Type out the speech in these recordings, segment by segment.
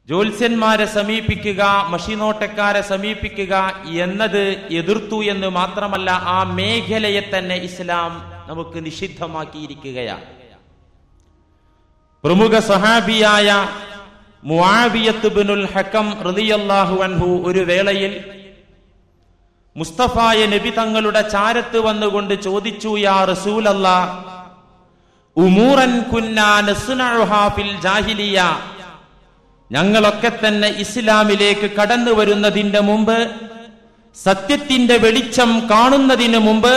ജ്യോത്സ്യന്മാരെ സമീപിക്കുക, മഷിനോട്ടക്കാരെ സമീപിക്കുക എന്നത് എതിർത്തു എന്ന് മാത്രമല്ല, ആ മേഖലയെ തന്നെ ഇസ്ലാം നമുക്ക് നിഷിദ്ധമാക്കിയിരിക്കുകയാണ്. പ്രമുഖ സഹാബിയായ മുആവിയത്ത് ബിനുൽ ഹകം റളിയല്ലാഹു അൻഹു ഒരു വേളയിൽ മുസ്തഫായ നബി തങ്ങളുടെ ചാരത്ത് വന്നുകൊണ്ട് ചോദിച്ചു, യാ റസൂലല്ലാഹ്, ഉമൂറൻ കുന്നാ നസ്നഉഹാ ഫിൽ ജാഹിലിയ, ഞങ്ങളൊക്കെ തന്നെ ഇസ്ലാമിലേക്ക് കടന്നു വരുന്നതിന്റെ മുമ്പ്, സത്യത്തിന്റെ വെളിച്ചം കാണുന്നതിന് മുമ്പ്,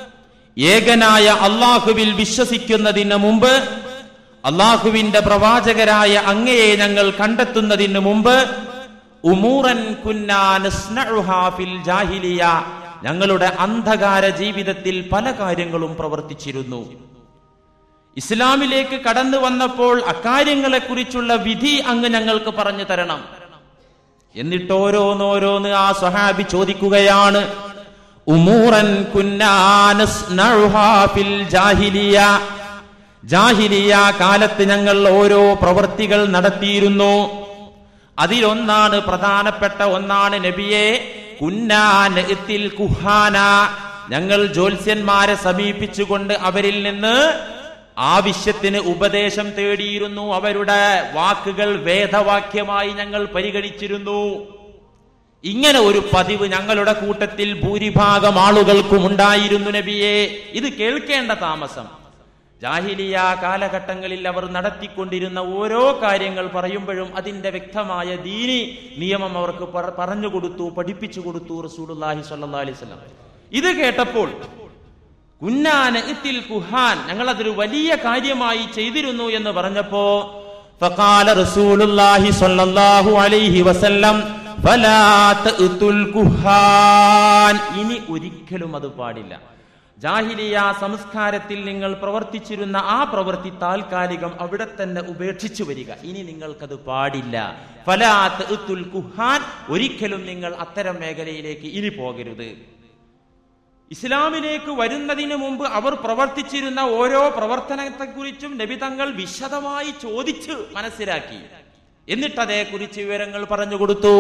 ഏകനായ അള്ളാഹുവിൽ വിശ്വസിക്കുന്നതിന് മുമ്പ്, അള്ളാഹുവിന്റെ പ്രവാചകരായ അങ്ങയെ ഞങ്ങൾ കണ്ടെത്തുന്നതിന് മുമ്പ്, ഉമൂറൻ കുന്നാ നസ്നഉഹാ ഫിൽ ജാഹിലിയ, ഞങ്ങളുടെ അന്ധകാര ജീവിതത്തിൽ പല കാര്യങ്ങളും പ്രവർത്തിച്ചിരുന്നു. ഇസ്ലാമിലേക്ക് കടന്നു വന്നപ്പോൾ അക്കാര്യങ്ങളെ കുറിച്ചുള്ള വിധി അങ്ങ് ഞങ്ങൾക്ക് പറഞ്ഞു തരണം. എന്നിട്ട് ഓരോന്നോരോന്ന് ആ സ്വഹാബി ചോദിക്കുകയാണ്. ഉമൂറൻ കുന്നാ നസ്നഉഹാ ഫിൽ ജാഹിലിയ, ജാഹിലിയ കാലത്ത് ഞങ്ങൾ ഓരോ പ്രവൃത്തികൾ നടത്തിയിരുന്നു. അതിലൊന്നാണ്, പ്രധാനപ്പെട്ട ഒന്നാണ് നബിയെ, കുന്നാ നഅ്തിൽ കുഹാന, ഞങ്ങൾ ജ്യോത്സ്യന്മാരെ സമീപിച്ചുകൊണ്ട് അവരിൽ നിന്ന് ആവശ്യത്തിന് ഉപദേശം തേടിയിരുന്നു. അവരുടെ വാക്കുകൾ വേദവാക്യമായി ഞങ്ങൾ പരിഗണിച്ചിരുന്നു. ഇങ്ങനെ ഒരു പതിവ് ഞങ്ങളുടെ കൂട്ടത്തിൽ ഭൂരിഭാഗം ആളുകൾക്കും ഉണ്ടായിരുന്നു നബിയെ. ഇത് കേൾക്കേണ്ട താമസം. ജാഹിലിയ കാലഘട്ടങ്ങളിൽ അവർ നടത്തിക്കൊണ്ടിരുന്ന ഓരോ കാര്യങ്ങൾ പറയുമ്പോഴും അതിന്റെ വ്യക്തമായ ദീനി നിയമം അവർക്ക് പറഞ്ഞുകൊടുത്തു, പഠിപ്പിച്ചു കൊടുത്തു റസൂലുള്ളാഹി സ്വല്ലല്ലാഹി അലൈഹി വസല്ലം. ഇത് കേട്ടപ്പോൾ കുന്നാ നഅ്തിൽ കുഹാൻ, ഞങ്ങൾ അതൊരു വലിയ കാര്യമായി ചെയ്തിരുന്നു എന്ന് പറഞ്ഞപ്പോ ഫഖാല റസൂലുള്ളാഹി സ്വല്ലല്ലാഹു അലൈഹി വസല്ലം ഫലാ തഅ്തുൽ കുഹാൻ, ഇനി ഒരിക്കലും അത് പാടില്ല. ജാഹിലിയ സംസ്കാരത്തിൽ നിങ്ങൾ പ്രവർത്തിച്ചിരുന്ന ആ പ്രവൃത്തി താൽക്കാലികം അവിടെ തന്നെ ഉപേക്ഷിച്ചു വരിക. ഇനി നിങ്ങൾക്കത് പാടില്ല. ഫലാ തഅ്തുൽ കുഹാൻ, ഒരിക്കലും നിങ്ങൾ അത്തരം മേഖലയിലേക്ക് ഇനി പോകരുത്. ഇസ്ലാമിലേക്ക് വരുന്നതിന് മുമ്പ് അവർ പ്രവർത്തിച്ചിരുന്ന ഓരോ പ്രവർത്തനത്തെക്കുറിച്ചും നബി തങ്ങൾ വിശദമായി ചോദിച്ച് മനസ്സിലാക്കി. എന്നിട്ട് അതേക്കുറിച്ച് വിവരങ്ങൾ പറഞ്ഞു കൊടുത്തു.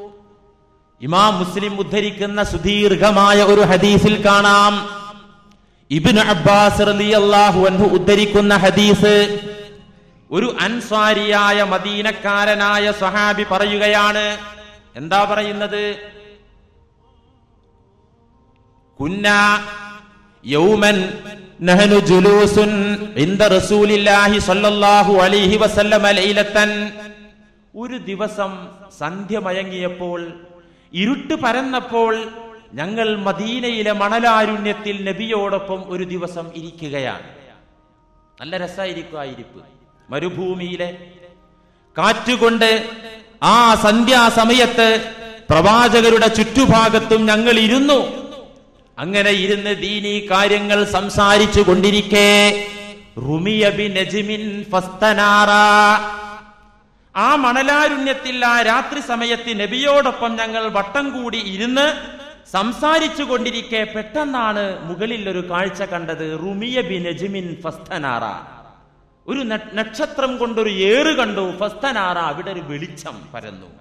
ഇമാം മുസ്ലിം ഉദ്ധരിക്കുന്ന സുദീർഘമായ ഒരു ഹദീസിൽ കാണാം, ഇബ്നു അബ്ബാസ് റളിയല്ലാഹു അൻഹു ഉദ്ധരിക്കുന്ന ഹദീസ്. ഒരു അൻസാരിയായ മദീനക്കാരനായ സ്വഹാബി പറയുകയാണ്. എന്താ പറയുന്നത്? കുന്നാ യൗമൻ നഹ്നു ജുലൂസുൻ ഇൻദ റസൂലില്ലാഹി സ്വല്ലല്ലാഹു അലൈഹി വസല്ലം ലൈലത്തൻ, ഒരു ദിവസം സന്ധ്യ മയങ്ങിയപ്പോൾ, ഇരുട്ട് പരന്നപ്പോൾ ഞങ്ങൾ മദീനയിലെ മണലാരുണ്യത്തിൽ നബിയോടൊപ്പം ഒരു ദിവസം ഇരിക്കുകയാണ്. നല്ല രസമായിരിക്കും. മരുഭൂമിയിലെ കാറ്റുകൊണ്ട് ആ സന്ധ്യാസമയത്ത് പ്രവാചകരുടെ ചുറ്റുഭാഗത്തും ഞങ്ങൾ ഇരുന്നു. അങ്ങനെ ഇരുന്ന് ദീനീ കാര്യങ്ങൾ സംസാരിച്ചു കൊണ്ടിരിക്കെ റുമിയ ബിനജ്മിൻ ഫസ്തനാറ, ആ മണലാരുണ്യത്തിൽ ആ രാത്രി സമയത്ത് നബിയോടൊപ്പം ഞങ്ങൾ വട്ടം കൂടി ഇരുന്ന് സംസാരിച്ചു കൊണ്ടിരിക്കെ പെട്ടെന്നാണ് മുകളിൽ ഒരു കാഴ്ച കണ്ടത്. റുമിയ ബിനജ്മിൻ ഫസ്തനാറ, ഒരു നക്ഷത്രം കൊണ്ടൊരു ഏറ് കണ്ടു. ഫസ്തനാറ, അവിടെ ഒരു വെളിച്ചം പരന്നു.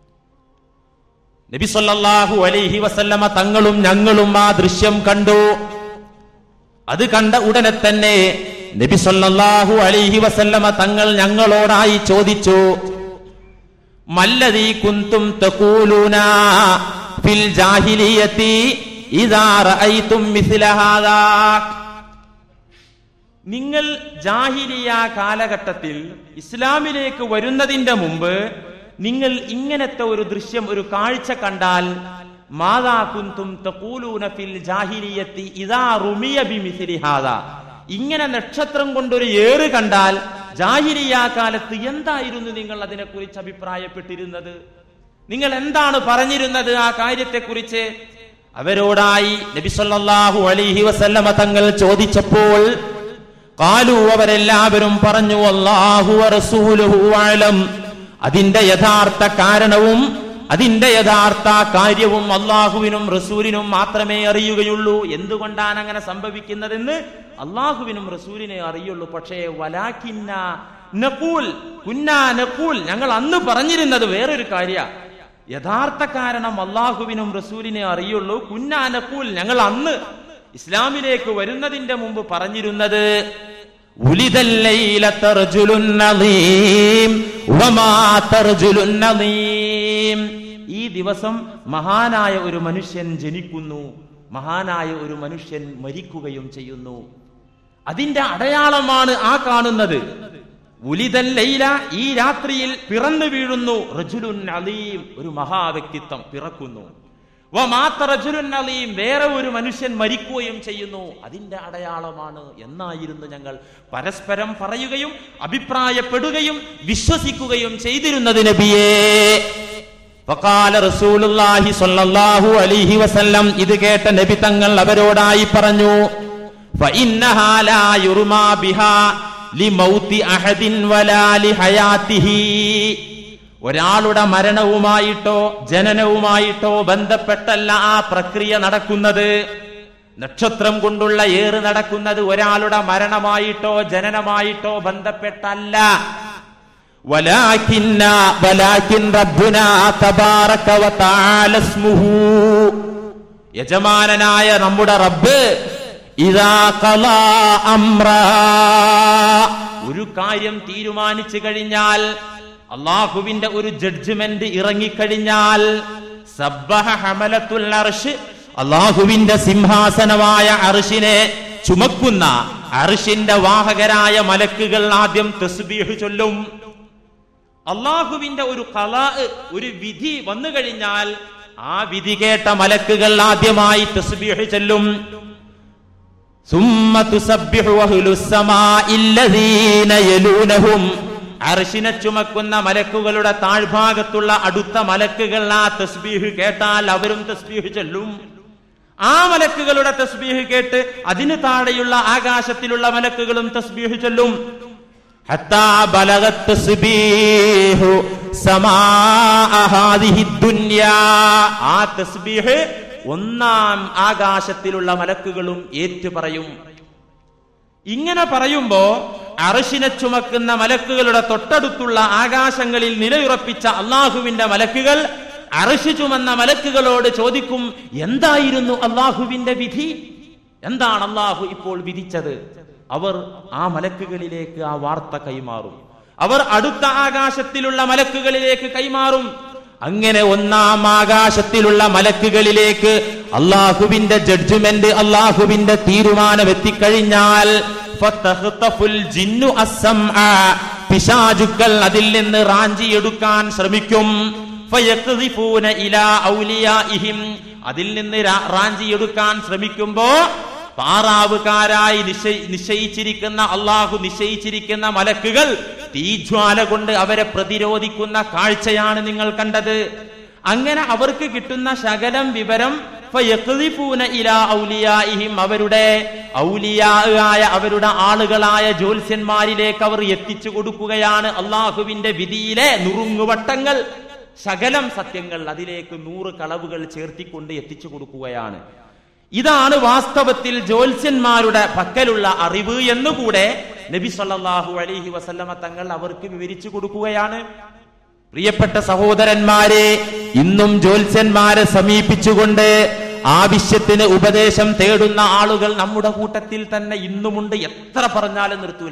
നബി സല്ലല്ലാഹു അലൈഹി വസല്ലമ തങ്ങളും ഞങ്ങളും ആ ദൃശ്യം കണ്ടു. അത് കണ്ട ഉടനെ തന്നെ നബി സല്ലല്ലാഹു അലൈഹി വസല്ലമ തങ്ങൾ ഞങ്ങളോടായി ചോദിച്ചു, മല്ലദീ കുന്തും തഖൂലൂന ഫിൽ ജാഹിലിയത്തി ഇദാ റഅയ്തും മിസ്ല ഹാദാ, നിങ്ങൾ ജാഹിലിയ കാലഘട്ടത്തിൽ ഇസ്ലാമിലേക്ക് വരുന്നതിന്റെ മുമ്പ് നിങ്ങൾ ഇങ്ങനത്തെ ഒരു ദൃശ്യം, ഒരു കാഴ്ച കണ്ടാൽ, മാദാ കുന്തും തഖൂലൂന ഫിൽ ജാഹിലിയത്തി ഇദാ റുമിയ ബിമിസ്ലി ഹാദാ, ഇങ്ങനെ നക്ഷത്രം കൊണ്ടൊരു ഏറ് കണ്ടാൽ ജാഹിലിയ കാലത്ത് എന്തായിരുന്നു നിങ്ങൾ അതിനെക്കുറിച്ച് അഭിപ്രായപ്പെട്ടിരുന്നത്? നിങ്ങൾ എന്താണ് പറഞ്ഞിരുന്നത് ആ കാര്യത്തെക്കുറിച്ച്? അവരോടായി നബി സല്ലല്ലാഹു അലൈഹി വസല്ലമ തങ്ങൾ ചോദിച്ചപ്പോൾ ഖാലു, അവരെല്ലാവരും പറഞ്ഞു, അല്ലാഹു വറസൂലുഹു അഅലം, അതിന്റെ യഥാർത്ഥ കാരണവും അതിന്റെ യഥാർത്ഥ കാര്യവും അള്ളാഹുവിനും റസൂലിനും മാത്രമേ അറിയുകയുള്ളൂ. എന്തുകൊണ്ടാണ് അങ്ങനെ സംഭവിക്കുന്നതെന്ന് അള്ളാഹുവിനും റസൂലിനെ അറിയുള്ളൂ. പക്ഷേ വലാകിന്ന നഖൂൽ കുന്നാ നഖൂൽ, ഞങ്ങൾ അന്ന് പറഞ്ഞിരുന്നത് വേറൊരു കാര്യ. യഥാർത്ഥ കാരണം അല്ലാഹുവിനും റസൂലിനെ അറിയുള്ളൂ. കുന്നാ നഖൂൽ, ഞങ്ങൾ അന്ന് ഇസ്ലാമിലേക്ക് വരുന്നതിന്റെ മുമ്പ് പറഞ്ഞിരുന്നത് ഉലിദൽ ലൈലത റജുലുൻ നളീം വമാത റജുലുൻ നളീം, ഈ ദിവസം മഹാനായ ഒരു മനുഷ്യൻ ജനിക്കുന്നു, മഹാനായ ഒരു മനുഷ്യൻ മരിക്കുകയും ചെയ്യുന്നു. അതിന്റെ അടയാളമാണ് ആ കാണുന്നത്. ഉലിദൽ ലൈല, ഈ രാത്രിയിൽ പിറന്നു വീഴുന്നു, റജുലുൻ അലീം, ഒരു മഹാവ്യക്തിത്വം പിറക്കുന്നു. വമാത റജുലുൻ അലീം, വേറെ ഒരു മനുഷ്യൻ മരിക്കുകയും ചെയ്യുന്നു. അതിന്റെ അടയാളമാണ് എന്നായിരുന്നു ഞങ്ങൾ പരസ്പരം പറയുകയും അഭിപ്രായപ്പെടുകയും വിശ്വസിക്കുകയും ചെയ്തിരുന്നത് നബിയേ. വഖാല റസൂലുള്ളാഹി സ്വല്ലല്ലാഹു അലൈഹി വസല്ലം, ഇത് കേട്ട നബി തങ്ങൾ അവരോടായി പറഞ്ഞു, ഫഇന്നഹാ ലാ യുർമാ ബിഹാ ലിമൗതി അഹദിൻ വലാ ലിഹയാതിഹി, ഒരാളുടെ മരണവുമായിട്ടോ ജനനവുമായിട്ടോ ബന്ധപ്പെട്ടല്ല ആ പ്രക്രിയ നടക്കുന്നത്. നക്ഷത്രം കൊണ്ടുള്ള ഏറ് നടക്കുന്നത് ഒരാളുടെ മരണമായിട്ടോ ജനനമായിട്ടോ ബന്ധപ്പെട്ടല്ല. വലാകിൻ റബ്ബുനാ തബാറക വതആല ഇസ്മുഹു, യജമാനനായ നമ്മുടെ റബ്ബ് ഇദാ ഖലാ അംറാ, ഒരു കാര്യം തീരുമാനിച്ചു കഴിഞ്ഞാൽ, അല്ലാഹുവിന്റെ ഒരു ജഡ്ജ്മെന്റ് ഇറങ്ങിക്കഴിഞ്ഞാൽ, സബ്ബഹ ഹമലത്തുൽ അർശ്, അല്ലാഹുവിന്റെ സിംഹാസനമായ അർശിനെ ചുമക്കുന്ന അർശിന്റെ വാഹകരായ മലക്കുകൾ ആദ്യം തസ്ബീഹ് ചൊല്ലും. അല്ലാഹുവിന്റെ ഒരു ഖലാ, ഒരു വിധി വന്നു കഴിഞ്ഞാൽ ആ വിധി കേട്ട മലക്കുകൾ ആദ്യമായി തസ്ബീഹ് ചൊല്ലും. സുമ്മ തുസബ്ബിഹു അഹ്ലുസ് സമാഇല്ലദീന യലൂനഹും, അർശിനെ ചുമക്കുന്ന മലക്കുകളുടെ താഴ്ഭാഗത്തുള്ള അടുത്ത മലക്കുകൾ ആ തസ്ബീഹ് കേട്ടാൽ അവരും തസ്ബീഹ് ചൊല്ലും. ആ മലക്കുകളുടെ തസ്ബീഹ് കേട്ട് അതിന് താഴെയുള്ള ആകാശത്തിലുള്ള മലക്കുകളും തസ്ബീഹ് ചൊല്ലും. ഹത്താ ബലഗത് തസ്ബീഹു സമാഅ ഹാദിഹി ദുനിയാ, ആ തസ്ബീഹ് ഒന്നാം ആകാശത്തിലുള്ള മലക്കുകളും ഏറ്റുപറയും. ഇങ്ങനെ പറയുമ്പോ അർശിനെ ചുമക്കുന്ന മലക്കുകളുടെ തൊട്ടടുത്തുള്ള ആകാശങ്ങളിൽ നിലയുറപ്പിച്ച അള്ളാഹുവിന്റെ മലക്കുകൾ അർശ് ചുമന്ന മലക്കുകളോട് ചോദിക്കും, എന്തായിരുന്നു അള്ളാഹുവിന്റെ വിധി? എന്താണ് അള്ളാഹു ഇപ്പോൾ വിധിച്ചത്? അവർ ആ മലക്കുകളിലേക്ക് ആ വാർത്ത കൈമാറും. അവർ അടുത്ത ആകാശത്തിലുള്ള മലക്കുകളിലേക്ക് കൈമാറും. അങ്ങനെ ഒന്നാം ആകാശത്തിലുള്ള മലക്കുകളിലേക്ക് അള്ളാഹുവിന്റെ ജഡ്ജ്മെന്റ്, അള്ളാഹുവിന്റെ തീരുമാനം എത്തിക്കഴിഞ്ഞാൽ പിശാചുക്കൾ അതിൽ നിന്ന് റാഞ്ചിയെടുക്കാൻ ശ്രമിക്കും. അതിൽ നിന്ന് റാഞ്ചിയെടുക്കാൻ ശ്രമിക്കുമ്പോ പാറാവുകാരായി നിശ്ചയിച്ചിരിക്കുന്ന അള്ളാഹു നിശ്ചയിച്ചിരിക്കുന്ന മലക്കുകൾ തീജ്വാല കൊണ്ട് അവരെ പ്രതിരോധിക്കുന്ന കാഴ്ചയാണ് നിങ്ങൾ കണ്ടത്. അങ്ങനെ അവർക്ക് കിട്ടുന്ന ശകലം വിവരം അവരുടെ ഔലിയായ അവരുടെ ആളുകളായ ജ്യോത്സ്യന്മാരിലേക്ക് അവർ എത്തിച്ചു കൊടുക്കുകയാണ്. അള്ളാഹുവിന്റെ വിധിയിലെ നുറുങ്ങുവട്ടങ്ങൾ, ശകലം സത്യങ്ങൾ അതിലേക്ക് 100 കളവുകൾ ചേർത്തിക്കൊണ്ട് എത്തിച്ചു കൊടുക്കുകയാണ്. ഇതാണ് വാസ്തവത്തിൽ ജ്യോത്സ്യന്മാരുടെ പക്കലുള്ള അറിവ് എന്നുകൂടെ നബി സല്ലല്ലാഹു അലൈഹി വസല്ലമ തങ്ങൾ അവർക്ക് വിവരിച്ചു കൊടുക്കുകയാണ്. പ്രിയപ്പെട്ട സഹോദരന്മാരെ, ഇന്നും ജ്യോത്സ്യന്മാരെ സമീപിച്ചുകൊണ്ട് ആവശ്യത്തിന് ഉപദേശം തേടുന്ന ആളുകൾ നമ്മുടെ കൂട്ടത്തിൽ തന്നെ ഇന്നുമുണ്ട്. എത്ര പറഞ്ഞാലും നിർത്തൂല.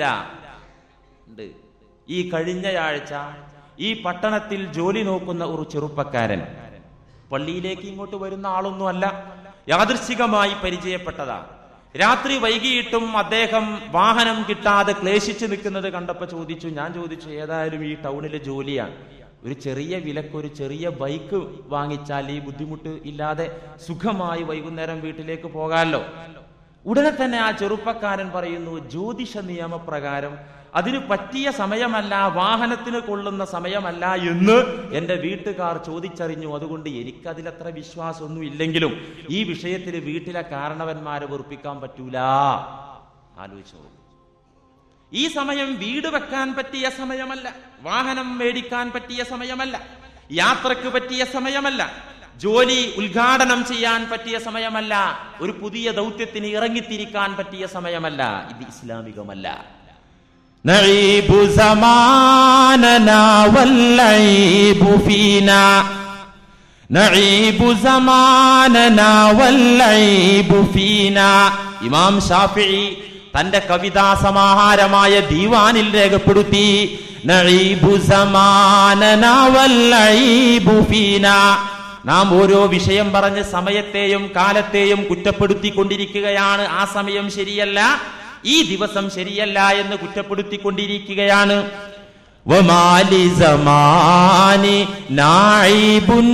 ഈ കഴിഞ്ഞയാഴ്ച ഈ പട്ടണത്തിൽ ജോലി നോക്കുന്ന ഒരു ചെറുപ്പക്കാരൻ, പള്ളിയിലേക്ക് ഇങ്ങോട്ട് വരുന്ന ആളൊന്നും അല്ല, യാദൃശ്ചികമായി പരിചയപ്പെട്ടതാ. രാത്രി വൈകിയിട്ടും അദ്ദേഹം വാഹനം കിട്ടാതെ ക്ലേശിച്ചു നിൽക്കുന്നത് കണ്ടപ്പോ ഞാൻ ചോദിച്ചു ഏതായാലും ഈ ടൗണിലെ ജോലിയാണ്, ഒരു ചെറിയ വിലക്ക് ഒരു ചെറിയ ബൈക്ക് വാങ്ങിച്ചാൽ ഈ ബുദ്ധിമുട്ട് ഇല്ലാതെ സുഖമായി വൈകുന്നേരം വീട്ടിലേക്ക് പോകാമല്ലോ. ഉടനെ തന്നെ ആ ചെറുപ്പക്കാരൻ പറയുന്നു, ജ്യോതിഷ നിയമപ്രകാരം അതിന് പറ്റിയ സമയമല്ല, വാഹനത്തിന് കൊള്ളുന്ന സമയമല്ല എന്ന് എന്റെ വീട്ടുകാർ ചോദിച്ചറിഞ്ഞു. അതുകൊണ്ട് എനിക്കതിലത്ര വിശ്വാസമൊന്നും ഇല്ലെങ്കിലും ഈ വിഷയത്തിൽ വീട്ടിലെ കാരണവന്മാരെ വെറുപ്പിക്കാൻ പറ്റൂല. ആലോചിച്ചോ, ഈ സമയം വീട് വെക്കാൻ പറ്റിയ സമയമല്ല, വാഹനം മേടിക്കാൻ പറ്റിയ സമയമല്ല, യാത്രക്ക് പറ്റിയ സമയമല്ല, ജോലി ഉദ്ഘാടനം ചെയ്യാൻ പറ്റിയ സമയമല്ല, ഒരു പുതിയ ദൗത്യത്തിന് ഇറങ്ങിത്തിരിക്കാൻ പറ്റിയ സമയമല്ല. ഇത് ഇസ്ലാമികമല്ല. നഈബു സമാനനാ വല്ലഈബു ഫീനാ നഈബു സമാനനാ വല്ലഈബു ഫീനാ. ഇമാം ശാഫിഈ തന്റെ കവിതാ സമാഹാരമായ ദീവാനിൽ രേഖപ്പെടുത്തി, നഈബു സമാനനാ വല്ലഈബു ഫീനാ. നാം ഓരോ വിഷയം പറഞ്ഞ് സമയത്തെയും കാലത്തെയും കുറ്റപ്പെടുത്തിക്കൊണ്ടിരിക്കുകയാണ്. ആ സമയം ശരിയല്ല, ഈ ദിവസം ശരിയല്ല എന്ന് കുറ്റപ്പെടുത്തിക്കൊണ്ടിരിക്കുകയാണ്. വമാലി സമാനി നായിബുൻ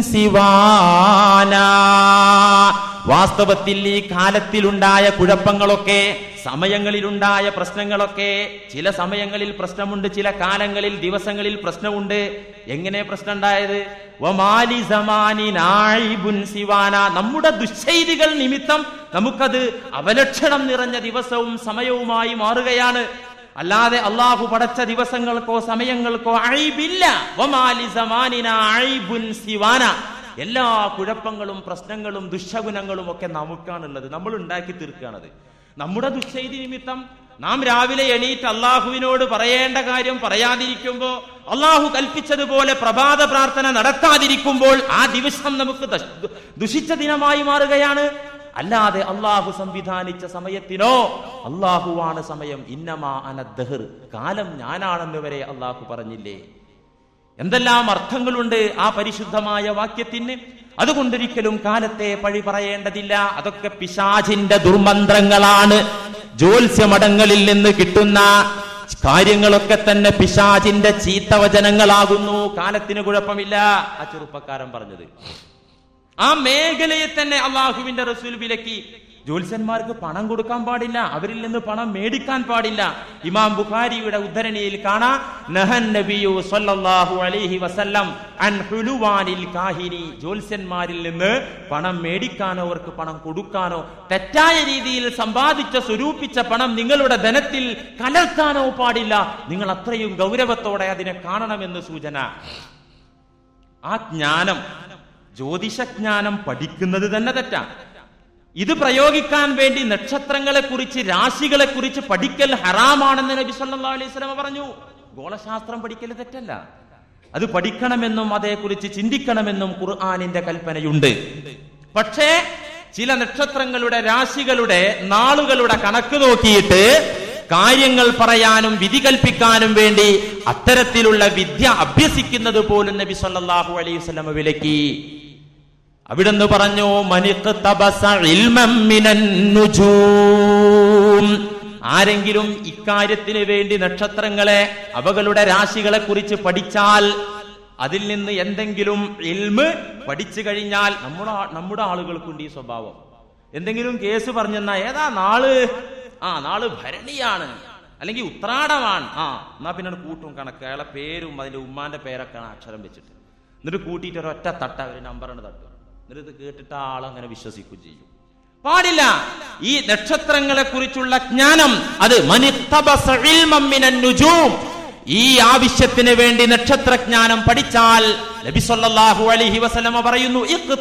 സിവാനാ. വാസ്തവത്തിൽ ഈ കാലത്തിലുണ്ടായ കുഴപ്പങ്ങളൊക്കെ, സമയങ്ങളിലുണ്ടായ പ്രശ്നങ്ങളൊക്കെ, ചില സമയങ്ങളിൽ പ്രശ്നമുണ്ട്, ചില കാലങ്ങളിൽ ദിവസങ്ങളിൽ പ്രശ്നമുണ്ട്. എങ്ങനെ പ്രശ്നം ഉണ്ടായത്? വമാലി സമാനി നായിബുൻ സിവാന. നമ്മുടെ ദുശ്ചൈതികൾ നിമിത്തം നമുക്കത് അവലക്ഷണം നിറഞ്ഞ ദിവസവും സമയവുമായി മാറുകയാണ്. അല്ലാതെ അള്ളാഹു പടച്ച ദിവസങ്ങൾക്കോ സമയങ്ങൾക്കോ അയ്ബില്ല. വമാലി സമാനിന അയ്ബുൻ സിവാന. എല്ലാ കുഴപ്പങ്ങളും പ്രശ്നങ്ങളും ദുശ്ശകുനങ്ങളും ഒക്കെ നമുക്കാണുള്ളത്, നമ്മൾ ഉണ്ടാക്കി തീർക്കുകയാണത്. നമ്മുടെ ദുശ്ചൈതി നിമിത്തം നാം രാവിലെ എണീറ്റ് അള്ളാഹുവിനോട് പറയേണ്ട കാര്യം പറയാതിരിക്കുമ്പോൾ, അള്ളാഹു കൽപ്പിച്ചതുപോലെ പ്രഭാത പ്രാർത്ഥന നടത്താതിരിക്കുമ്പോൾ ആ ദിവസം നമുക്ക് ദുഷിച്ച ദിനമായി മാറുകയാണ്. അല്ലാതെ അള്ളാഹു സംവിധാനിച്ച സമയത്തിനോ, അള്ളാഹുവാണ് സമയം. ഇന്നമാ അനദ്ദഹർ, കാലം ഞാനാണെന്ന് വരെ അള്ളാഹു പറഞ്ഞില്ലേ. എന്തെല്ലാം അർത്ഥങ്ങളുണ്ട് ആ പരിശുദ്ധമായ വാക്യത്തിന്. അതുകൊണ്ടൊരിക്കലും കാലത്തെ പഴി പറയേണ്ടതില്ല. അതൊക്കെ പിശാചിന്റെ ദുർമന്ത്രങ്ങളാണ്. ജ്യോത്സ്യമഠങ്ങളിൽ നിന്ന് കിട്ടുന്ന കാര്യങ്ങളൊക്കെ തന്നെ പിശാചിന്റെ ചീത്തവചനങ്ങളാകുന്നു. കാലത്തിന് കുഴപ്പമില്ല. ആ ചെറുപ്പക്കാരൻ പറഞ്ഞത് ആ മേഖലയെ തന്നെ അള്ളാഹുവിന്റെ റസൂൽ വിലക്കി. ജ്യോത്സ്യന്മാർക്ക് പണം കൊടുക്കാൻ പാടില്ല, അവരിൽ നിന്ന് പണം മേടിക്കാൻ പാടില്ല. ഇമാം ബുഖാരിയുടെ ഉദ്ധരണിയിൽ കാണാം, നഹൻ നബിയു സ്വല്ലല്ലാഹു അലൈഹി വസല്ലം അൻ ഹുലുവാനിൽ കാഹിനി. ജ്യോത്സ്യന്മാരിൽ നിന്ന് പണം മേടിക്കാനോ അവർക്ക് പണം കൊടുക്കാനോ, തെറ്റായ രീതിയിൽ സമ്പാദിച്ച സ്വരൂപിച്ച പണം നിങ്ങളുടെ ധനത്തിൽ കലർത്താനോ പാടില്ല. നിങ്ങൾ അത്രയും ഗൗരവത്തോടെ അതിനെ കാണണമെന്ന് സൂചന. ആ ജ്ഞാനം, ജ്യോതിഷജ്ഞാനം പഠിക്കുന്നത് തന്നെ തെറ്റാണ്. ഇത് പ്രയോഗിക്കാൻ വേണ്ടി നക്ഷത്രങ്ങളെ കുറിച്ച്, രാശികളെ കുറിച്ച് പഠിക്കൽ ഹറാമാണെന്ന് നബി സല്ലല്ലാഹു അലൈഹി വസല്ലം പറഞ്ഞു. ഗോളശാസ്ത്രം പഠിക്കൽ തെറ്റല്ല, അത് പഠിക്കണമെന്നും അതേക്കുറിച്ച് ചിന്തിക്കണമെന്നും ഖുർആനിന്റെ കൽപ്പനയുണ്ട്. പക്ഷേ ചില നക്ഷത്രങ്ങളുടെ, രാശികളുടെ, നാളുകളുടെ കണക്ക് നോക്കിയിട്ട് കാര്യങ്ങൾ പറയാനും വിധി കൽപ്പിക്കാനും വേണ്ടി അത്തരത്തിലുള്ള വിദ്യ അഭ്യസിക്കുന്നത് പോലും നബി സല്ലല്ലാഹു അലൈഹി വസല്ലം വിലക്കി. അവിടെന്ന് പറഞ്ഞു, ആരെങ്കിലും ഇക്കാര്യത്തിന് വേണ്ടി നക്ഷത്രങ്ങളെ, അവകളുടെ രാശികളെ കുറിച്ച് പഠിച്ചാൽ, അതിൽ നിന്ന് എന്തെങ്കിലും ഇൽമ് പഠിച്ചു കഴിഞ്ഞാൽ, നമ്മുടെ ആളുകൾക്കുണ്ട് ഈ സ്വഭാവം. എന്തെങ്കിലും കേസ് പറഞ്ഞെന്നാ, ഏതാ നാള്? നാള് ഭരണിയാണ്, അല്ലെങ്കിൽ ഉത്രാടമാണ്. എന്നാ പിന്നെ കൂട്ടും കണക്ക്, അയാളെ പേരും അതിന്റെ ഉമ്മാന്റെ പേരൊക്കെയാണ് അക്ഷരം വെച്ചിട്ട്, എന്നിട്ട് കൂട്ടിയിട്ട് ഒരൊറ്റ തട്ട ഒരു നമ്പറാണ് തട്ടുക. എന്നിട്ട് കേട്ടിട്ട് ആളങ്ങനെ വിശ്വസിക്കുകയും ചെയ്യും. പാടില്ല. ഈ നക്ഷത്രങ്ങളെ കുറിച്ചുള്ള ജ്ഞാനം അത് ഈ ആവശ്യത്തിന് വേണ്ടി നക്ഷത്രജ്ഞാനം പഠിച്ചാൽ നബി സല്ലല്ലാഹു അലൈഹി വസല്ലം പറയുന്നു,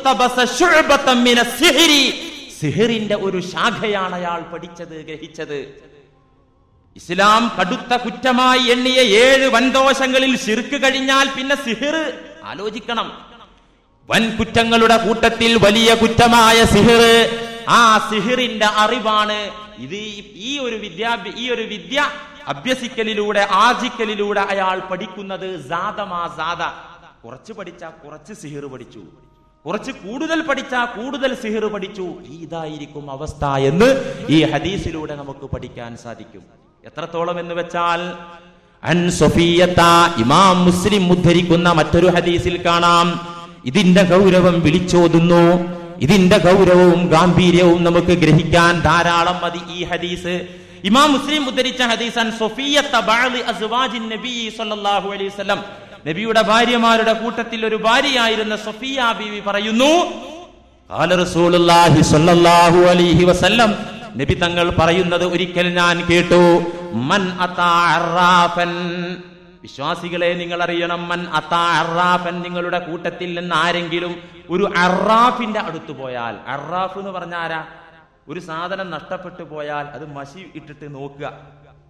സിഹ്റിന്റെ ഒരു ശാഖയാണ് അയാൾ പഠിച്ചത്, ഗ്രഹിച്ചത്. ഇസ്ലാം കടുത്ത കുറ്റമായി എണ്ണിയ 7 വൻദോഷങ്ങളിൽ ശിർക്ക് കഴിഞ്ഞാൽ പിന്നെ സിഹ്ർ ആലോചിക്കണം. വൻ കുറ്റങ്ങളുടെ കൂട്ടത്തിൽ വലിയ കുറ്റമായ സിഹ്ർ. ആ സിഹ്റിന്റെ അറിവാണ് ഇത്. ഈ ഒരു വിദ്യ അഭ്യസിക്കലിലൂടെ, ആർജിക്കലിലൂടെ അയാൾ പഠിക്കുന്നത്. കുറച്ച് പഠിച്ചാൽ കുറച്ച് സിഹ്ർ പഠിച്ചു, കുറച്ച് കൂടുതൽ പഠിച്ചാൽ കൂടുതൽ സിഹ്ർ പഠിച്ചു. ഇതായിരിക്കും അവസ്ഥ എന്ന് ഈ ഹദീസിലൂടെ നമുക്ക് പഠിക്കാൻ സാധിക്കും. എത്രത്തോളം എന്ന് വെച്ചാൽ, അൻ സഫിയ്യത, ഇമാം മുസ്ലിം ഉദ്ധരിക്കുന്ന മറ്റൊരു ഹദീസിൽ കാണാം, ഇതിന്റെ ഗൗരവം വിളിച്ചോതുന്നു. ഇതിന്റെ ഗൗരവവും ഗാംഭീര്യവും നമുക്ക് ഗ്രഹിക്കാൻ ധാരാളം മതി ഈ ഹദീസ്. ഇമാം മുസ്ലിം ഉദ്ധരിച്ച ഹദീസ്, അൻ സഫിയ്യത ബഅദി അസ്വാജിൻ നബി സല്ലല്ലാഹു അലൈഹി വസല്ലം, നബിയുടെ ഭാര്യമാരുടെ കൂട്ടത്തിൽ ഒരു ഭാര്യയായിരുന്ന സഫിയ ബീവി പറയുന്നു, ഖാല റസൂലുള്ളാഹി സ്വല്ലല്ലാഹു അലൈഹി വസല്ലം, നബി തങ്ങൾ പറയുന്നത് ഒരിക്കൽ ഞാൻ കേട്ടു, മൻ അതാ അറാഫൻ, വിശ്വാസികളെ നിങ്ങൾ അറിയണം, മൻ അതാ അറാഫൻ, നിങ്ങളുടെ കൂട്ടത്തിൽ നിന്ന് ആരെങ്കിലും ഒരു അറാഫിന്റെ അടുത്ത് പോയാൽ. അറാഫ് എന്ന് പറഞ്ഞ ആരാ? ഒരു സാധനം നഷ്ടപ്പെട്ടു പോയാൽ അത് മഷി ഇട്ടിട്ട് നോക്കുക,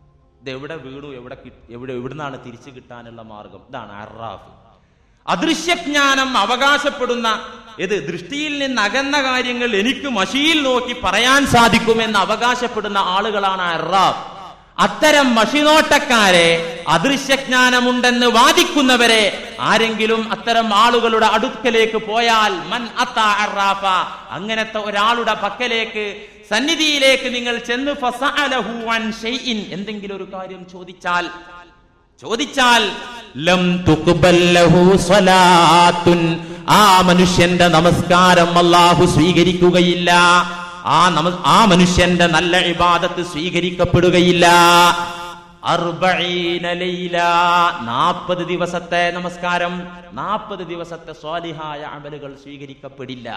ഇത് എവിടെ വീണു, എവിടുന്നാണ് തിരിച്ചു കിട്ടാനുള്ള മാർഗം? ഇതാണ് അറാഫ്. അദൃശ്യജ്ഞാനം അവകാശപ്പെടുന്ന ദൃഷ്ടിയിൽ നിന്ന് അകന്ന കാര്യങ്ങൾ എനിക്ക് മഷിയിൽ നോക്കി പറയാൻ സാധിക്കുമെന്ന് അവകാശപ്പെടുന്ന ആളുകളാണ് അറാഫ്. അത്തരം മഷിനോട്ടക്കാരെ, അദൃശ്യജ്ഞാനമുണ്ടെന്ന് വാദിക്കുന്നവരെ ആരെങ്കിലും അത്തരം ആളുകളുടെ അടുക്കലേക്ക് പോയാൽ മൻ അത്താ അറാഫ, അങ്ങനത്തെ ഒരാളുടെ പക്കലേക്ക്, സന്നിധിയിലേക്ക് നിങ്ങൾ ചെന്ന് ഫസഅലഹു അൻ ഷൈഇൻ, എന്തെങ്കിലും ഒരു കാര്യം ചോദിച്ചാൽ ലം തുഖ്ബൽ ലഹു സ്വലാത്തുൻ, ആ മനുഷ്യന്റെ നമസ്കാരം അല്ലാഹു സ്വീകരിക്കുകയില്ല. ആ മനുഷ്യന്റെ നല്ല ഇബാദത്ത് സ്വീകരിക്കപ്പെടുകയില്ല. 40 ലൈല, 40 ദിവസത്തെ നമസ്കാരം, 40 ദിവസത്തെ സ്വാലിഹായ അമലുകൾ സ്വീകരിക്കപ്പെടില്ല.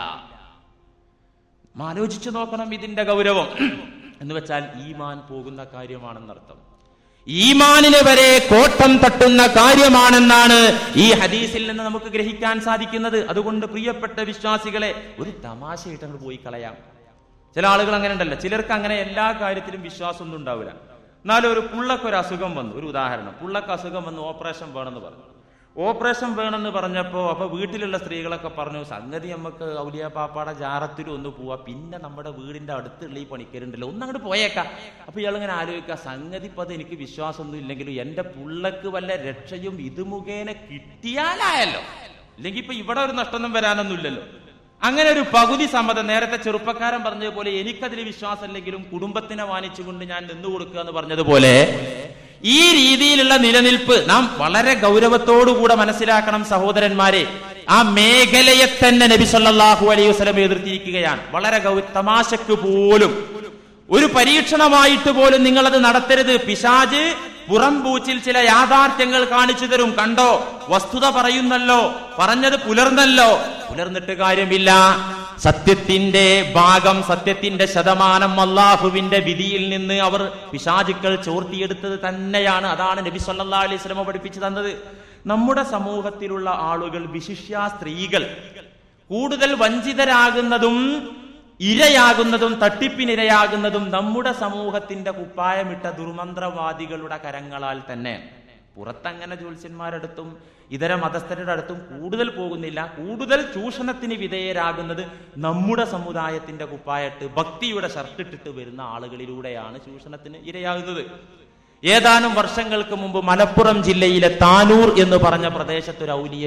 ആലോചിച്ചു നോക്കണം ഇതിന്റെ ഗൗരവം. എന്ന് വെച്ചാൽ ഈമാൻ പോകുന്ന കാര്യമാണെന്നർത്ഥം. ഈമാനിന് വരെ കോട്ടം തട്ടുന്ന കാര്യമാണെന്നാണ് ഈ ഹദീസിൽ നിന്ന് നമുക്ക് ഗ്രഹിക്കാൻ സാധിക്കുന്നത്. അതുകൊണ്ട് പ്രിയപ്പെട്ട വിശ്വാസികളെ, ഒരു തമാശയായിട്ട് അങ്ങോട്ട് പോയി കളയാം. ചില ആളുകൾ അങ്ങനെ ഉണ്ടല്ലോ, ചിലർക്ക് അങ്ങനെ എല്ലാ കാര്യത്തിലും വിശ്വാസമൊന്നും ഉണ്ടാവില്ല. എന്നാലും ഒരു പുള്ളക്കൊരു അസുഖം വന്നു, ഒരു ഉദാഹരണം, പുള്ളക്ക് അസുഖം വന്ന് ഓപ്പറേഷൻ വേണമെന്ന് പറഞ്ഞു. ഓപ്പറേഷൻ വേണമെന്ന് പറഞ്ഞപ്പോ അപ്പൊ വീട്ടിലുള്ള സ്ത്രീകളൊക്കെ പറഞ്ഞു, സംഗതി നമുക്ക് ഔലിയ പാപ്പാടെ ജാറത്തിലും ഒന്ന് പോവാ, പിന്നെ നമ്മുടെ വീടിന്റെ അടുത്തുള്ള ഈ പണിക്കരുണ്ടല്ലോ, ഒന്നങ്ങോട്ട് പോയേക്കാം. അപ്പൊ ഇയാളിങ്ങനെ ആലോചിക്കുക, സംഗതി ഇപ്പൊ അത് എനിക്ക് വിശ്വാസമൊന്നും ഇല്ലെങ്കിലും എന്റെ പുള്ളക്ക് വല്ല രക്ഷയും ഇത് മുഖേന കിട്ടിയാലായല്ലോ, ഇല്ലെങ്കിൽ ഇപ്പൊ ഇവിടെ ഒരു നഷ്ടമൊന്നും വരാനൊന്നും ഇല്ലല്ലോ. അങ്ങനെ ഒരു പകുതി സമ്മതം, നേരത്തെ ചെറുപ്പക്കാരൻ പറഞ്ഞതുപോലെ എനിക്കതിൽ വിശ്വാസം ഇല്ലെങ്കിലും കുടുംബത്തിനെ മാനിച്ചുകൊണ്ട് ഞാൻ നിന്നു കൊടുക്കുക എന്ന് പറഞ്ഞതുപോലെ, ഈ രീതിയിലുള്ള നിലനിൽപ്പ് നാം വളരെ ഗൗരവത്തോടുകൂടെ മനസ്സിലാക്കണം സഹോദരന്മാരെ. ആ മേഖലയെ തന്നെ നബി സല്ലല്ലാഹു അലൈഹി വസല്ലം എതിർത്തിരിക്കുകയാണ്. വളരെ തമാശക്ക് പോലും, ഒരു പരീക്ഷണമായിട്ട് പോലും നിങ്ങളത് നടത്തരുത്. പിശാച് പുറംപൂച്ചിൽ ചില യാഥാർത്ഥ്യങ്ങൾ കാണിച്ചു തരും. കണ്ടോ, വസ്തുത പറയുന്നല്ലോ, പറഞ്ഞത് പുലർന്നല്ലോ. പുലർന്നിട്ട് കാര്യമില്ല. സത്യത്തിന്റെ ഭാഗം, സത്യത്തിന്റെ ശതമാനം അല്ലാഹുവിന്റെ വിധിയിൽ നിന്ന് അവർ പിശാചുക്കൾ ചോർത്തിയെടുത്തത് തന്നെയാണ്. അതാണ് നബി സല്ലല്ലാഹു അലൈഹി വസല്ലം പഠിപ്പിച്ചു തന്നത്. നമ്മുടെ സമൂഹത്തിലുള്ള ആളുകൾ, വിശിഷ്യ സ്ത്രീകൾ, കൂടുതൽ വഞ്ചിതരാകുന്നതും ഇരയാകുന്നതും തട്ടിപ്പിനിരയാകുന്നതും നമ്മുടെ സമൂഹത്തിന്റെ കുപ്പായമിട്ട ദുർമന്ത്രവാദികളുടെ കരങ്ങളാൽ തന്നെ. പുറത്തങ്ങനെ ജ്യോത്സ്യന്മാരടുത്തും ഇതര മതസ്ഥരുടെ അടുത്തും കൂടുതൽ പോകുന്നില്ല. കൂടുതൽ ചൂഷണത്തിന് വിധേയരാകുന്നത് നമ്മുടെ സമുദായത്തിന്റെ കുപ്പായിട്ട് ഭക്തിയുടെ ഷർട്ടിട്ടിട്ട് വരുന്ന ആളുകളിലൂടെയാണ് ചൂഷണത്തിന് ഇരയാകുന്നത്. ഏതാനും വർഷങ്ങൾക്ക് മുമ്പ് മലപ്പുറം ജില്ലയിലെ താനൂർ എന്ന് പറഞ്ഞ പ്രദേശത്ത് ഒരു ഔലിയ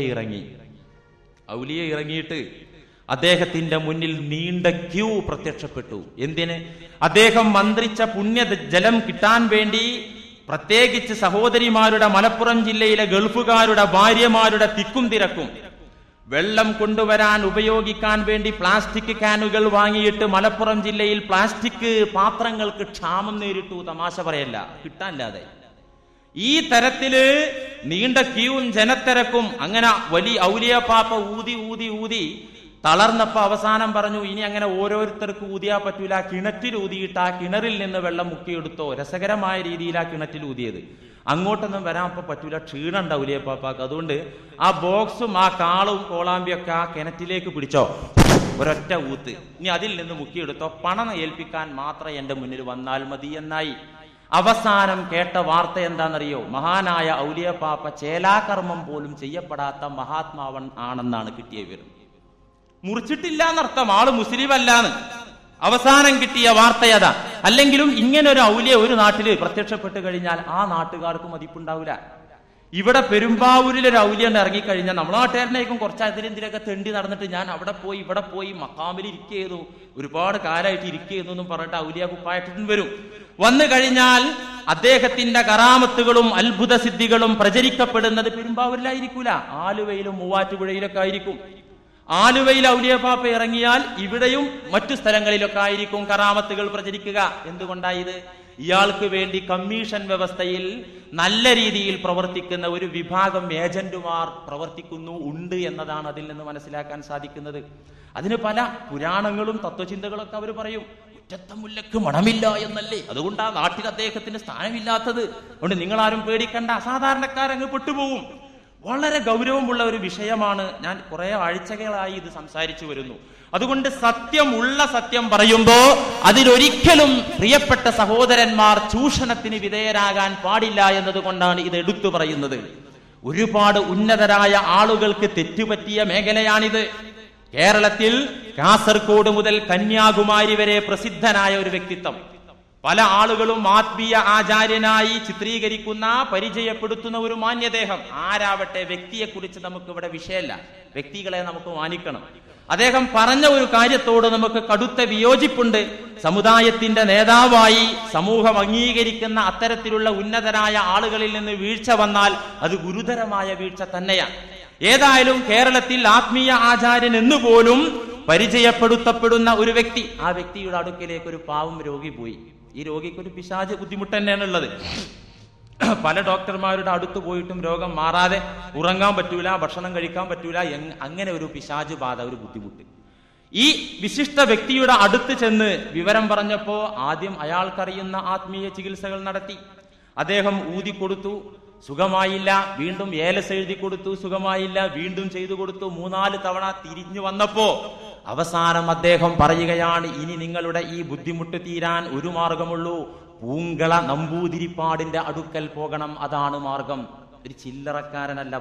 ഇറങ്ങിയിട്ട് അദ്ദേഹത്തിന്റെ മുന്നിൽ നീണ്ട ക്യൂ പ്രത്യക്ഷപ്പെട്ടു. എന്തിന്? അദ്ദേഹം മന്ത്രിച്ച പുണ്യ ജലം കിട്ടാൻ വേണ്ടി പ്രത്യേകിച്ച് സഹോദരിമാരുടെ, മലപ്പുറം ജില്ലയിലെ ഗൾഫുകാരുടെ ഭാര്യമാരുടെ തിക്കും തിരക്കും. വെള്ളം കൊണ്ടുവരാൻ ഉപയോഗിക്കാൻ വേണ്ടി പ്ലാസ്റ്റിക് ക്യാനുകൾ വാങ്ങിയിട്ട് മലപ്പുറം ജില്ലയിൽ പ്ലാസ്റ്റിക് പാത്രങ്ങൾക്ക് ക്ഷാമം നേരിട്ടു. തമാശ പറയല്ല, കിട്ടാനില്ലാതെ. ഈ തരത്തില് നീണ്ട ക്യൂവും ജനത്തിരക്കും. അങ്ങനെ വലിയ ഔലിയ പാപ്പ ഊതി തളർന്നപ്പോ അവസാനം പറഞ്ഞു, ഇനി അങ്ങനെ ഓരോരുത്തർക്ക് ഊതിയാ പറ്റൂല, കിണറ്റിൽ ഊതിയിട്ട് ആ കിണറിൽ നിന്ന് വെള്ളം മുക്കിയെടുത്തോ. രസകരമായ രീതിയിൽ ആ കിണറ്റിൽ ഊതിയത്. അങ്ങോട്ടൊന്നും വരാൻ ഇപ്പൊ പറ്റൂല, ക്ഷീണുണ്ട് ഔലിയ പാപ്പാക്ക്. അതുകൊണ്ട് ആ ബോക്സും ആ കാളും കോളാമ്പിയൊക്കെ ആ കിണറ്റിലേക്ക് പിടിച്ചോ, ഒരൊറ്റ ഊത്ത്, ഇനി അതിൽ നിന്ന് മുക്കിയെടുത്തോ, പണം ഏൽപ്പിക്കാൻ മാത്രം എന്റെ മുന്നിൽ വന്നാൽ മതി എന്നായി. അവസാനം കേട്ട വാർത്ത എന്താണെന്നറിയോ? മഹാനായ ഔലിയ പാപ്പ ചേലാകർമ്മം പോലും ചെയ്യപ്പെടാത്ത മഹാത്മാവൻ ആണെന്നാണ് കിട്ടിയ വിവരം. മുറിച്ചിട്ടില്ല എന്നർത്ഥം, ആള് മുസ്ലിം അല്ലാന്ന്. അവസാനം കിട്ടിയ വാർത്തയതാ. അല്ലെങ്കിലും ഇങ്ങനെ ഒരു ഔലിയ ഒരു നാട്ടില് പ്രത്യക്ഷപ്പെട്ട് കഴിഞ്ഞാൽ ആ നാട്ടുകാർക്ക് മതിപ്പുണ്ടാവില്ല. ഇവിടെ പെരുമ്പാവൂരിൽ ഒരു ഔലിയ ഇറങ്ങിക്കഴിഞ്ഞാൽ നമ്മളെ നാട്ടുകാരനേക്കും കുറച്ച് അതിനെന്തിനൊക്കെ തെണ്ടി നടന്നിട്ട് ഞാൻ അവിടെ പോയി ഇവിടെ പോയി മക്കാമിൽ ഇരിക്കുന്നു, ഒരുപാട് കാലമായിട്ട് ഇരിക്കുന്നു എന്നും പറഞ്ഞിട്ട് ഔലിയ കുപ്പായിട്ടിട്ടും വരും. വന്നു കഴിഞ്ഞാൽ അദ്ദേഹത്തിന്റെ കറാമത്തുകളും അത്ഭുത സിദ്ധികളും പ്രചരിക്കപ്പെടുന്നത് പെരുമ്പാവൂരിലായിരിക്കൂല, ആലുവയിലും മൂവാറ്റുപുഴയിലൊക്കെ ആയിരിക്കും. ആലുവയിൽ ഔലിയ പാപ്പ ഇറങ്ങിയാൽ ഇവിടെയും മറ്റു സ്ഥലങ്ങളിലൊക്കെ ആയിരിക്കും കറാമത്തുകൾ പ്രചരിക്കുക. എന്തുകൊണ്ടായത്? ഇയാൾക്ക് വേണ്ടി കമ്മീഷൻ വ്യവസ്ഥയിൽ നല്ല രീതിയിൽ പ്രവർത്തിക്കുന്ന ഒരു വിഭാഗം ഏജന്റുമാർ ഉണ്ട് എന്നതാണ് അതിൽ നിന്ന് മനസ്സിലാക്കാൻ സാധിക്കുന്നത്. അതിന് പല പുരാണങ്ങളും തത്വചിന്തകളൊക്കെ അവർ പറയും. മുറ്റത്തെ മുല്ലക്ക് മണമില്ല എന്നല്ലേ, അതുകൊണ്ടാ നാട്ടിൽ അദ്ദേഹത്തിന് സ്ഥാനമില്ലാത്തത്. അതുകൊണ്ട് നിങ്ങളാരും പേടിക്കണ്ട, സാധാരണക്കാരങ്ങ് പെട്ടുപോകും. വളരെ ഗൗരവമുള്ള ഒരു വിഷയമാണ്. ഞാൻ കുറെ ആഴ്ചകളായി ഇത് സംസാരിച്ചു വരുന്നു. അതുകൊണ്ട് സത്യം പറയുമ്പോ അതിലൊരിക്കലും പ്രിയപ്പെട്ട സഹോദരന്മാർ ചൂഷണത്തിന് വിധേയരാകാൻ പാടില്ല എന്നതുകൊണ്ടാണ് ഇത് എടുത്തു പറയുന്നത്. ഒരുപാട് ഉന്നതരായ ആളുകൾക്ക് തെറ്റുപറ്റിയ മേഖലയാണിത്. കേരളത്തിൽ കാസർഗോഡ് മുതൽ കന്യാകുമാരി വരെ പ്രസിദ്ധനായ ഒരു വ്യക്തിത്വം, പല ആളുകളും ആത്മീയ ആചാര്യനായി ചിത്രീകരിക്കുന്ന, പരിചയപ്പെടുത്തുന്ന ഒരു മാന്യദേഹം. ആരാവട്ടെ, വ്യക്തിയെക്കുറിച്ച് നമുക്ക് ഇവിടെ വിഷയമല്ല, വ്യക്തികളെ നമുക്ക് മാനിക്കണം. അദ്ദേഹം പറഞ്ഞ ഒരു കാര്യത്തോട് നമുക്ക് കടുത്ത വിയോജിപ്പുണ്ട്. സമുദായത്തിന്റെ നേതാവായി സമൂഹം അംഗീകരിക്കുന്ന അത്തരത്തിലുള്ള ഉന്നതരായ ആളുകളിൽ നിന്ന് വീഴ്ച വന്നാൽ അത് ഗുരുതരമായ വീഴ്ച തന്നെയാണ്. ഏതായാലും കേരളത്തിൽ ആത്മീയ ആചാര്യൻ എന്നുപോലും പരിചയപ്പെടുത്തപ്പെടുന്ന ഒരു വ്യക്തി, ആ വ്യക്തിയുടെ അടുക്കിലേക്ക് ഒരു പാവം രോഗി പോയി. ഈ രോഗിക്ക് ഒരു പിശാച് ബുദ്ധിമുട്ട് തന്നെയാണ് ഉള്ളത്. പല ഡോക്ടർമാരുടെ അടുത്ത് പോയിട്ടും രോഗം മാറാതെ, ഉറങ്ങാൻ പറ്റൂല, ഭക്ഷണം കഴിക്കാൻ പറ്റൂല, അങ്ങനെ ഒരു പിശാച് ബാധ, ഒരു ബുദ്ധിമുട്ട്. ഈ വിശിഷ്ട വ്യക്തിയുടെ അടുത്ത് ചെന്ന് വിവരം പറഞ്ഞപ്പോ ആദ്യം അയാൾക്കറിയുന്ന ആത്മീയ ചികിത്സകൾ നടത്തി. അദ്ദേഹം ഊതിക്കൊടുത്തു, സുഖമായില്ല. വീണ്ടും ഏലസ് എഴുതി കൊടുത്തു, സുഖമായില്ല. വീണ്ടും ചെയ്തു കൊടുത്തു. 3-4 തവണ തിരിഞ്ഞു വന്നപ്പോ അവസാനം അദ്ദേഹം പറയുകയാണ്, ഇനി നിങ്ങളുടെ ഈ ബുദ്ധിമുട്ട് തീരാൻ ഒരു മാർഗമുള്ളൂ, പൂങ്കള നമ്പൂതിരിപ്പാടിന്റെ അടുക്കൽ പോകണം, അതാണ് മാർഗം. ഒരു ചില്ലറക്കാരനല്ല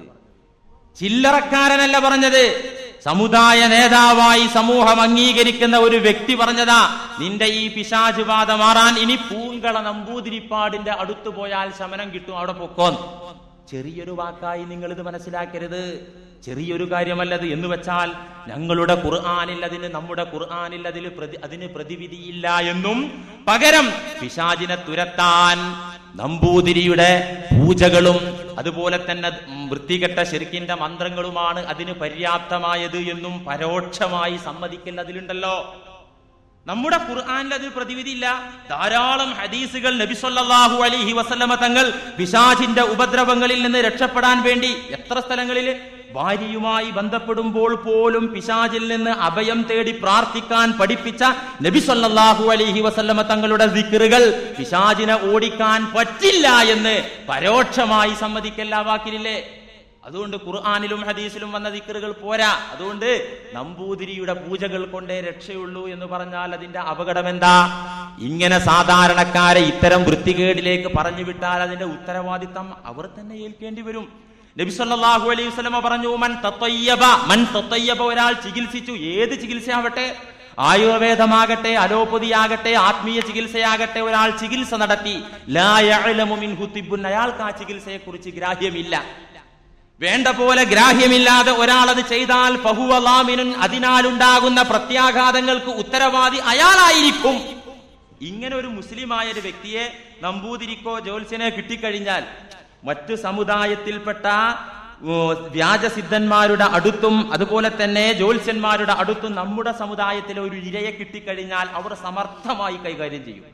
പറഞ്ഞത്, സമുദായ നേതാവായി സമൂഹം അംഗീകരിക്കുന്ന ഒരു വ്യക്തി പറഞ്ഞതാ. നിന്റെ ഈ പിശാച് ബാധ മാറാൻ ഇനി പൂങ്കള നമ്പൂതിരിപ്പാടിന്റെ അടുത്ത് പോയാൽ ശമനം കിട്ടും, അവിടെ പൊക്കോന്ന്. ചെറിയൊരു വാക്കായി നിങ്ങൾ ഇത് മനസ്സിലാക്കരുത്, ചെറിയൊരു കാര്യമല്ലത്. എന്ന് വെച്ചാൽ ഞങ്ങളുടെ ഖുർആനിൽ അതിന്, നമ്മുടെ ഖുർആനിൽ അതിന് പ്രതിവിധിയില്ല എന്നും, പകരം പിശാചിനെ തുരത്താൻ നമ്പൂതിരിയുടെ പൂജകളും അതുപോലെ തന്നെ വൃത്തികെട്ട ശിർക്കിന്റെ മന്ത്രങ്ങളുമാണ് അതിന് പര്യാപ്തമായത് എന്നും പരോക്ഷമായി സമ്മതിക്കൽ അതിലുണ്ടല്ലോ. നമ്മുടെ ഖുർആനിൽ അതിന് പ്രതിവിധിയില്ല. ധാരാളം ഹദീസുകൾ നബി സല്ലല്ലാഹു അലൈഹി വസല്ലമ തങ്ങൾ പിശാചിന്റെ ഉപദ്രവങ്ങളിൽ നിന്ന് രക്ഷപ്പെടാൻ വേണ്ടി എത്ര സ്ഥലങ്ങളിൽ ഭാര്യയുമായി ബന്ധപ്പെടുമ്പോൾ പോലും പിശാചിൽ നിന്ന് അഭയം തേടി പ്രാർത്ഥിക്കാൻ പഠിപ്പിച്ച നബി സല്ലല്ലാഹു അലൈഹി വസല്ലമ തങ്ങളുടെ ദിക്റുകൾ പിശാചിനെ ഓടിക്കാൻ പറ്റില്ല എന്ന് പരോക്ഷമായി സമ്മതിക്കല്ല വാക്കിലില്ലേ. അതുകൊണ്ട് ഖുർആനിലും ഹദീസിലും വന്ന ദിക്റുകൾ പോരാ. അതുകൊണ്ട് നമ്പൂതിരിയുടെ പൂജകൾ കൊണ്ടേ രക്ഷയുള്ളൂ എന്ന് പറഞ്ഞാൽ അതിന്റെ അപകടം എന്താ? ഇങ്ങനെ സാധാരണക്കാരെ ഇത്തരം വൃത്തികേടിലേക്ക് പറഞ്ഞു വിട്ടാൽ അതിന്റെ ഉത്തരവാദിത്തം അവർ തന്നെ ഏൽക്കേണ്ടി വരും. നബി സല്ലല്ലാഹു അലൈഹി വസല്ലം പറഞ്ഞു, മൻ തത്തയ്യബ, ഒരാൾ ചികിത്സിച്ചു, ഏത് ചികിത്സയാവട്ടെ, ആയുർവേദമാകട്ടെ, അലോപ്പതിയാകട്ടെ, ആത്മീയ ചികിത്സയാകട്ടെ, ഒരാൾ ചികിത്സ നടത്തി, ലാ യഅലമു മിൻഹു തിബ്ബുൻ, അയാൾക്ക് ആ ചികിത്സയെ കുറിച്ച് ഗ്രാഹ്യമില്ല, വേണ്ട പോലെ ഗ്രാഹ്യമില്ലാതെ ഒരാൾ അത് ചെയ്താൽ ഫഹുവ ളാമിനുൻ, അതിനാലുണ്ടാകുന്ന പ്രത്യാഘാതങ്ങൾക്ക് ഉത്തരവാദി അയാളായിരിക്കും. ഇങ്ങനെ ഒരു മുസ്ലിമായ ഒരു വ്യക്തിയെ നമ്പൂതിരിക്കോ ജ്യോത്സ്യനെ കിട്ടിക്കഴിഞ്ഞാൽ മറ്റു സമുദായത്തിൽപ്പെട്ട വ്യാജസിദ്ധന്മാരുടെ അടുത്തും അതുപോലെ തന്നെ ജ്യോത്സ്യന്മാരുടെ അടുത്തും നമ്മുടെ സമുദായത്തിലെ ഒരു ഇരയെ കിട്ടിക്കഴിഞ്ഞാൽ അവർ സമർത്ഥമായി കൈകാര്യം ചെയ്യും.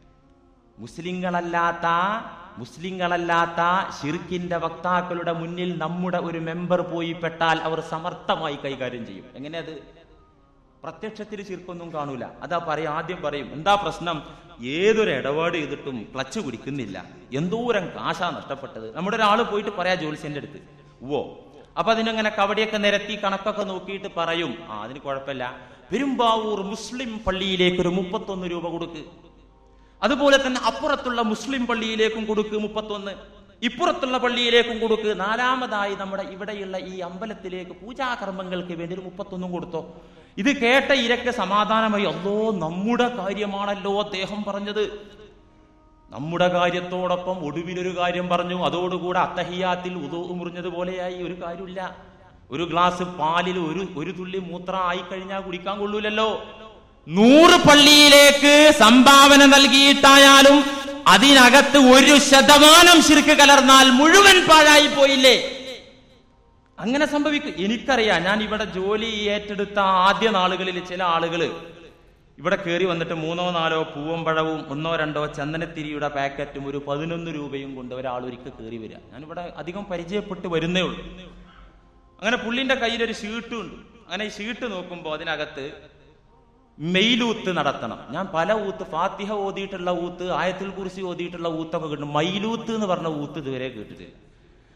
മുസ്ലിങ്ങളല്ലാത്ത ശിർക്കിന്റെ വക്താക്കളുടെ മുന്നിൽ നമ്മുടെ ഒരു മെമ്പർ പോയി പെട്ടാൽ അവർ സമർത്ഥമായി കൈകാര്യം ചെയ്യും. എങ്ങനെ? അത് പ്രത്യക്ഷത്തിൽ ശിർക്കൊന്നും കാണൂല. അതാ ആദ്യം പറയും, എന്താ പ്രശ്നം? ഏതൊരു ഇടപാട് ചെയ്തിട്ടും ക്ലച്ച് കുടിക്കുന്നില്ല, എന്തോരം കാശാ നഷ്ടപ്പെട്ടത്. നമ്മുടെ ഒരാൾ പോയിട്ട് പറയാ ജ്യോത്സ്യന്റെ അടുത്ത്, അപ്പൊ അതിനങ്ങനെ കവടിയൊക്കെ നിരത്തി കണക്കൊക്കെ നോക്കിയിട്ട് പറയും, അതിന് കുഴപ്പമില്ല, പെരുമ്പാവൂർ മുസ്ലിം പള്ളിയിലേക്ക് ഒരു 31 രൂപ കൊടുക്ക്, അതുപോലെ തന്നെ അപ്പുറത്തുള്ള മുസ്ലിം പള്ളിയിലേക്കും കൊടുക്ക് 31, ഇപ്പുറത്തുള്ള പള്ളിയിലേക്കും കൊടുക്ക്, 4ാമതായി നമ്മുടെ ഇവിടെയുള്ള ഈ അമ്പലത്തിലേക്ക് പൂജാകർമ്മങ്ങൾക്ക് വേണ്ടി ഒരു 31 കൊടുത്തോ. ഇത് കേട്ട ഇരക്ക് സമാധാനമായി, അല്ലോ നമ്മുടെ കാര്യമാണല്ലോ അദ്ദേഹം പറഞ്ഞത്. നമ്മുടെ കാര്യത്തോടൊപ്പം ഒടുവിലൊരു കാര്യം പറഞ്ഞു, അതോടുകൂടെ അത്തഹിയാത്തിൽ ഉദൂ മുറിഞ്ഞതുപോലെയായി. ഒരു കാര്യമില്ല, ഒരു ഗ്ലാസ് പാലിൽ ഒരു തുള്ളി മൂത്രം ആയിക്കഴിഞ്ഞാൽ കുടിക്കാൻ കൊള്ളൂലല്ലോ. 100 പള്ളിയിലേക്ക് സംഭാവന നൽകിയിട്ടായാലും അതിനകത്ത് 1% ശിർക്ക് കലർന്നാൽ മുഴുവൻ പാഴായി പോയില്ലേ? അങ്ങനെ സംഭവിക്കും. എനിക്കറിയാം, ഞാൻ ഇവിടെ ജോലി ഏറ്റെടുത്ത ആദ്യ നാളുകളിൽ ചില ആളുകൾ ഇവിടെ കയറി വന്നിട്ട് 3-4 പൂവമ്പഴവും 1-2 ചന്ദനത്തിരിയുടെ പാക്കറ്റും ഒരു 11 രൂപയും കൊണ്ട് ഒരാൾ ഒരിക്കൽ കയറി വരിക. ഞാനിവിടെ അധികം പരിചയപ്പെട്ട് വരുന്നേ ഉള്ളൂ. അങ്ങനെ പുള്ളിന്റെ കയ്യിലൊരു ഷീട്ടുണ്ട്. അങ്ങനെ ഈ ഷീട്ട് നോക്കുമ്പോൾ അതിനകത്ത് മെയിലൂത്ത് നടത്തണം. ഞാൻ പല ഊത്ത്, ഫാത്തിഹ ഓതിയിട്ടുള്ള ഊത്ത്, ആയത്തുൽ കുർസി ഓതിയിട്ടുള്ള ഊത്തൊക്കെ കിട്ടും. മൈലൂത്ത് എന്ന് പറഞ്ഞ ഊത്ത് ഇതുവരെ കേട്ടിട്ടില്ല.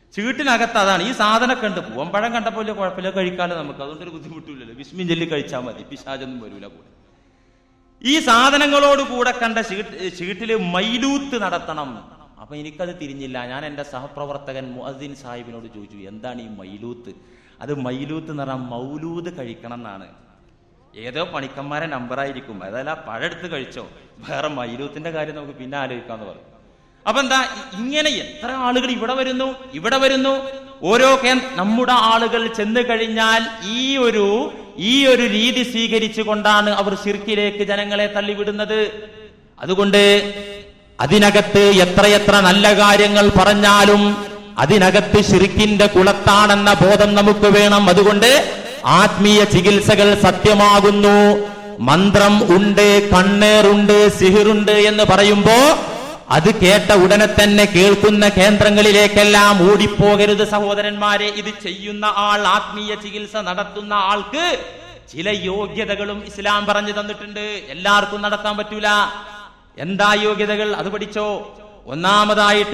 ചീട്ടിനകത്ത് അതാണ്. ഈ സാധനമൊക്കെ ഉണ്ട്. പൂവമ്പഴം കണ്ടപ്പോലെ കുഴപ്പമില്ല, കഴിക്കാലോ നമുക്ക്, അതുകൊണ്ടൊരു ബുദ്ധിമുട്ടില്ലല്ലോ. ബിസ്മിൻ ചൊല്ലി കഴിച്ചാൽ മതി, പിശാചൊന്നും വരൂല കൂടെ. ഈ സാധനങ്ങളോട് കൂടെ കണ്ട ചീട്ടില് മൈലൂത്ത് നടത്തണം. അപ്പൊ എനിക്കത് തിരിഞ്ഞില്ല. ഞാൻ എൻ്റെ സഹപ്രവർത്തകൻ മുഅദ്ദിൻ സാഹിബിനോട് ചോദിച്ചു, എന്താണ് ഈ മൈലൂത്ത്? അത് മൈലൂത്ത് എന്ന് പറഞ്ഞാൽ മൗലൂദ് കഴിക്കണം എന്നാണ്. ഏതോ പണിക്കന്മാരെ നമ്പറായിരിക്കും. അതല്ല, പഴെടുത്ത് കഴിച്ചോ, വേറെ മൈലൂത്തിന്റെ കാര്യം നമുക്ക് പിന്നെ ആലോചിക്കാന്ന് പറഞ്ഞു. അപ്പൊ എന്താ, ഇങ്ങനെ എത്ര ആളുകൾ ഇവിടെ വരുന്നു. ഓരോ നമ്മുടെ ആളുകൾ ചെന്ന് കഴിഞ്ഞാൽ ഈ ഒരു രീതി സ്വീകരിച്ചു കൊണ്ടാണ് അവർ ശിർക്കിലേക്ക് ജനങ്ങളെ തള്ളിവിടുന്നത്. അതുകൊണ്ട് അതിനകത്ത് എത്രയെത്ര നല്ല കാര്യങ്ങൾ പറഞ്ഞാലും അതിനകത്ത് ശിർക്കിന്റെ കുളത്താണെന്ന ബോധം നമുക്ക് വേണം. അതുകൊണ്ട് ആത്മീയ ചികിത്സകൾ സത്യമാകുന്നു. മന്ത്രം ഉണ്ട്, കണ്ണേറുണ്ട്, സിഹിറുണ്ട് എന്ന് പറയുമ്പോ അത് കേട്ട ഉടനെ തന്നെ കേൾക്കുന്ന കേന്ദ്രങ്ങളിലേക്കെല്ലാം ഓടിപ്പോകരുത് സഹോദരന്മാരെ. ഇത് ചെയ്യുന്ന ആൾ, ആത്മീയ ചികിത്സ നടത്തുന്ന ആൾക്ക് ചില യോഗ്യതകളും ഇസ്ലാം പറഞ്ഞു തന്നിട്ടുണ്ട്. എല്ലാവർക്കും നടത്താൻ പറ്റൂല. എന്താ യോഗ്യതകൾ? അത് പഠിച്ചോ. ഒന്നാമതായിട്ട്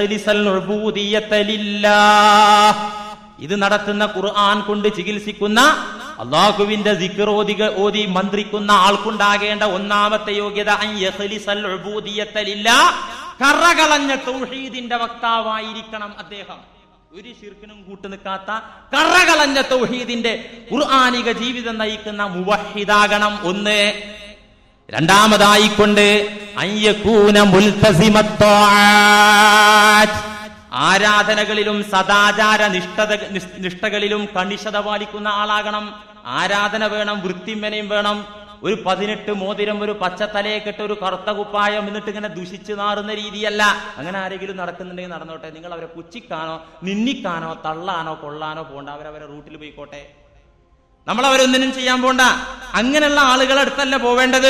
ഇത് നടത്തുന്ന ഖുർആൻ കൊണ്ട് ചികിത്സിക്കുന്ന അള്ളാഹുവിന്റെ ദിക്ർ ഓതി മന്ത്രിക്കുന്ന ആൾക്കുണ്ടാകേണ്ട ഒന്നാമത്തെ യോഗ്യത കറകളഞ്ഞ തൗഹീദിന്റെ വക്താവായിരിക്കണം അദ്ദേഹം. ഒരു ശിർക്കിനും കൂട്ടുനിൽക്കാത്ത കറകളഞ്ഞ തൗഹീദിന്റെ ഖുർആനിക ജീവിതം നയിക്കുന്ന മുവഹിദാകണം. ഒന്ന്. രണ്ടാമതായിക്കൊണ്ട് ആരാധനകളിലും സദാചാര നിഷ്ഠകളിലും കണിശത പാലിക്കുന്ന ആളാകണം. ആരാധന വേണം, വൃത്തിമനയും വേണം. ഒരു 18 മോതിരം, ഒരു പച്ചത്തലയെ കെട്ട്, ഒരു കറുത്ത കുപ്പായം എന്നിട്ട് ഇങ്ങനെ ദുഷിച്ചു നാറുന്ന രീതിയല്ല. അങ്ങനെ ആരെങ്കിലും നടക്കുന്നുണ്ടെങ്കിൽ നടന്നോട്ടെ. നിങ്ങൾ അവരെ പുച്ഛിക്കാനോ നിന്ദിക്കാനോ തള്ളാനോ കൊള്ളാനോ പോണ്ട. അവരവരെ റൂട്ടിൽ പോയിക്കോട്ടെ. നമ്മൾ അവരൊന്നിനും ചെയ്യാൻ പോണ്ട. അങ്ങനെയുള്ള ആളുകളുടെ അടുത്തല്ല പോവേണ്ടത്.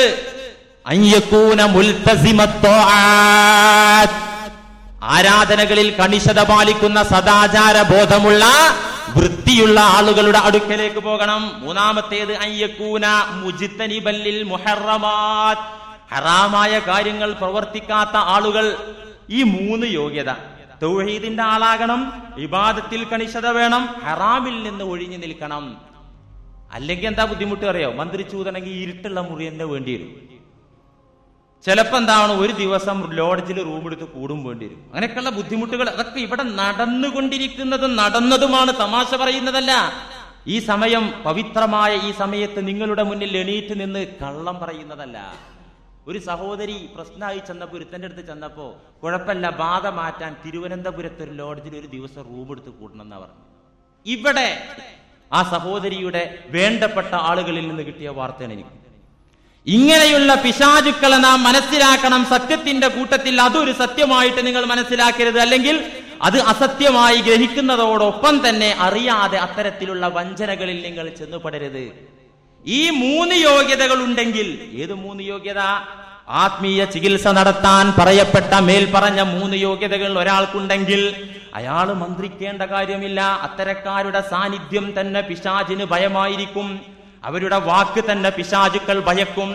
ആരാധനകളിൽ കണിശത പാലിക്കുന്ന സദാചാര ബോധമുള്ള വൃത്തിയുള്ള ആളുകളുടെ അടുക്കലേക്ക് പോകണം. മൂന്നാമത്തേത് അയ്യക്കൂന മുജ്തനിബല്ലിൽ മുഹറമാത്, ഹറാമായ കാര്യങ്ങൾ പ്രവർത്തിക്കാത്ത ആളുകൾ. ഈ 3 യോഗ്യത. തൗഹീദിന്റെ ആളാകണം, ഇബാദത്തിൽ കണിശത വേണം, ഹറാമിൽ നിന്ന് ഒഴിഞ്ഞു നിൽക്കണം. അല്ലെങ്കിൽ എന്താ ബുദ്ധിമുട്ട് അറിയോ? മന്ത്രിച്ചൂതണമെങ്കിൽ ഇരുട്ടുള്ള മുറി തന്നെ വേണ്ടി വരും. ചിലപ്പോ എന്താണ്, ഒരു ദിവസം ലോഡ്ജിൽ റൂം എടുത്ത് കൂടും വേണ്ടി വരും. അങ്ങനെയൊക്കെയുള്ള ബുദ്ധിമുട്ടുകൾ അതൊക്കെ ഇവിടെ നടന്നുകൊണ്ടിരിക്കുന്നതും നടന്നതുമാണ്. തമാശ പറയുന്നതല്ല. ഈ സമയം, പവിത്രമായ ഈ സമയത്ത് നിങ്ങളുടെ മുന്നിൽ എണീറ്റ് നിന്ന് കള്ളം പറയുന്നതല്ല. ഒരു സഹോദരി പ്രശ്നമായി ചെന്നപ്പോ, ഒരുത്തന്റെ അടുത്ത് ചെന്നപ്പോ, കുഴപ്പമില്ല, ബാധ മാറ്റാൻ തിരുവനന്തപുരത്ത് ഒരു ലോഡ്ജിൽ ഒരു ദിവസം റൂം എടുത്ത് കൂടണം എന്നാ പറഞ്ഞു. ഇവിടെ ആ സഹോദരിയുടെ വേണ്ടപ്പെട്ട ആളുകളിൽ നിന്ന് കിട്ടിയ വാർത്തയാണ് എനിക്ക്. ഇങ്ങനെയുള്ള പിശാചുക്കളെ നാം മനസ്സിലാക്കണം. സത്യത്തിന്റെ കൂട്ടത്തിൽ അതൊരു സത്യമായിട്ട് നിങ്ങൾ മനസ്സിലാക്കരുത്. അല്ലെങ്കിൽ അത് അസത്യമായി ഗ്രഹിക്കുന്നതോടൊപ്പം തന്നെ അറിയാതെ അത്തരത്തിലുള്ള വഞ്ചനകളിൽ നിങ്ങൾ ചെന്നുപെടരുത്. ഈ 3 യോഗ്യതകൾ ഉണ്ടെങ്കിൽ, ഏത് 3 യോഗ്യത? ആത്മീയ ചികിത്സ നടത്താൻ പറയപ്പെട്ട മേൽപ്പറഞ്ഞ 3 യോഗ്യതകൾ ഒരാൾക്കുണ്ടെങ്കിൽ അയാൾ മന്ത്രിക്കേണ്ട കാര്യമില്ല. അത്തരക്കാരുടെ സാന്നിധ്യം തന്നെ പിശാചിന് ഭയമായിരിക്കും. അവരുടെ വാക്ക് തന്നെ പിശാചുക്കൾ ഭയക്കും.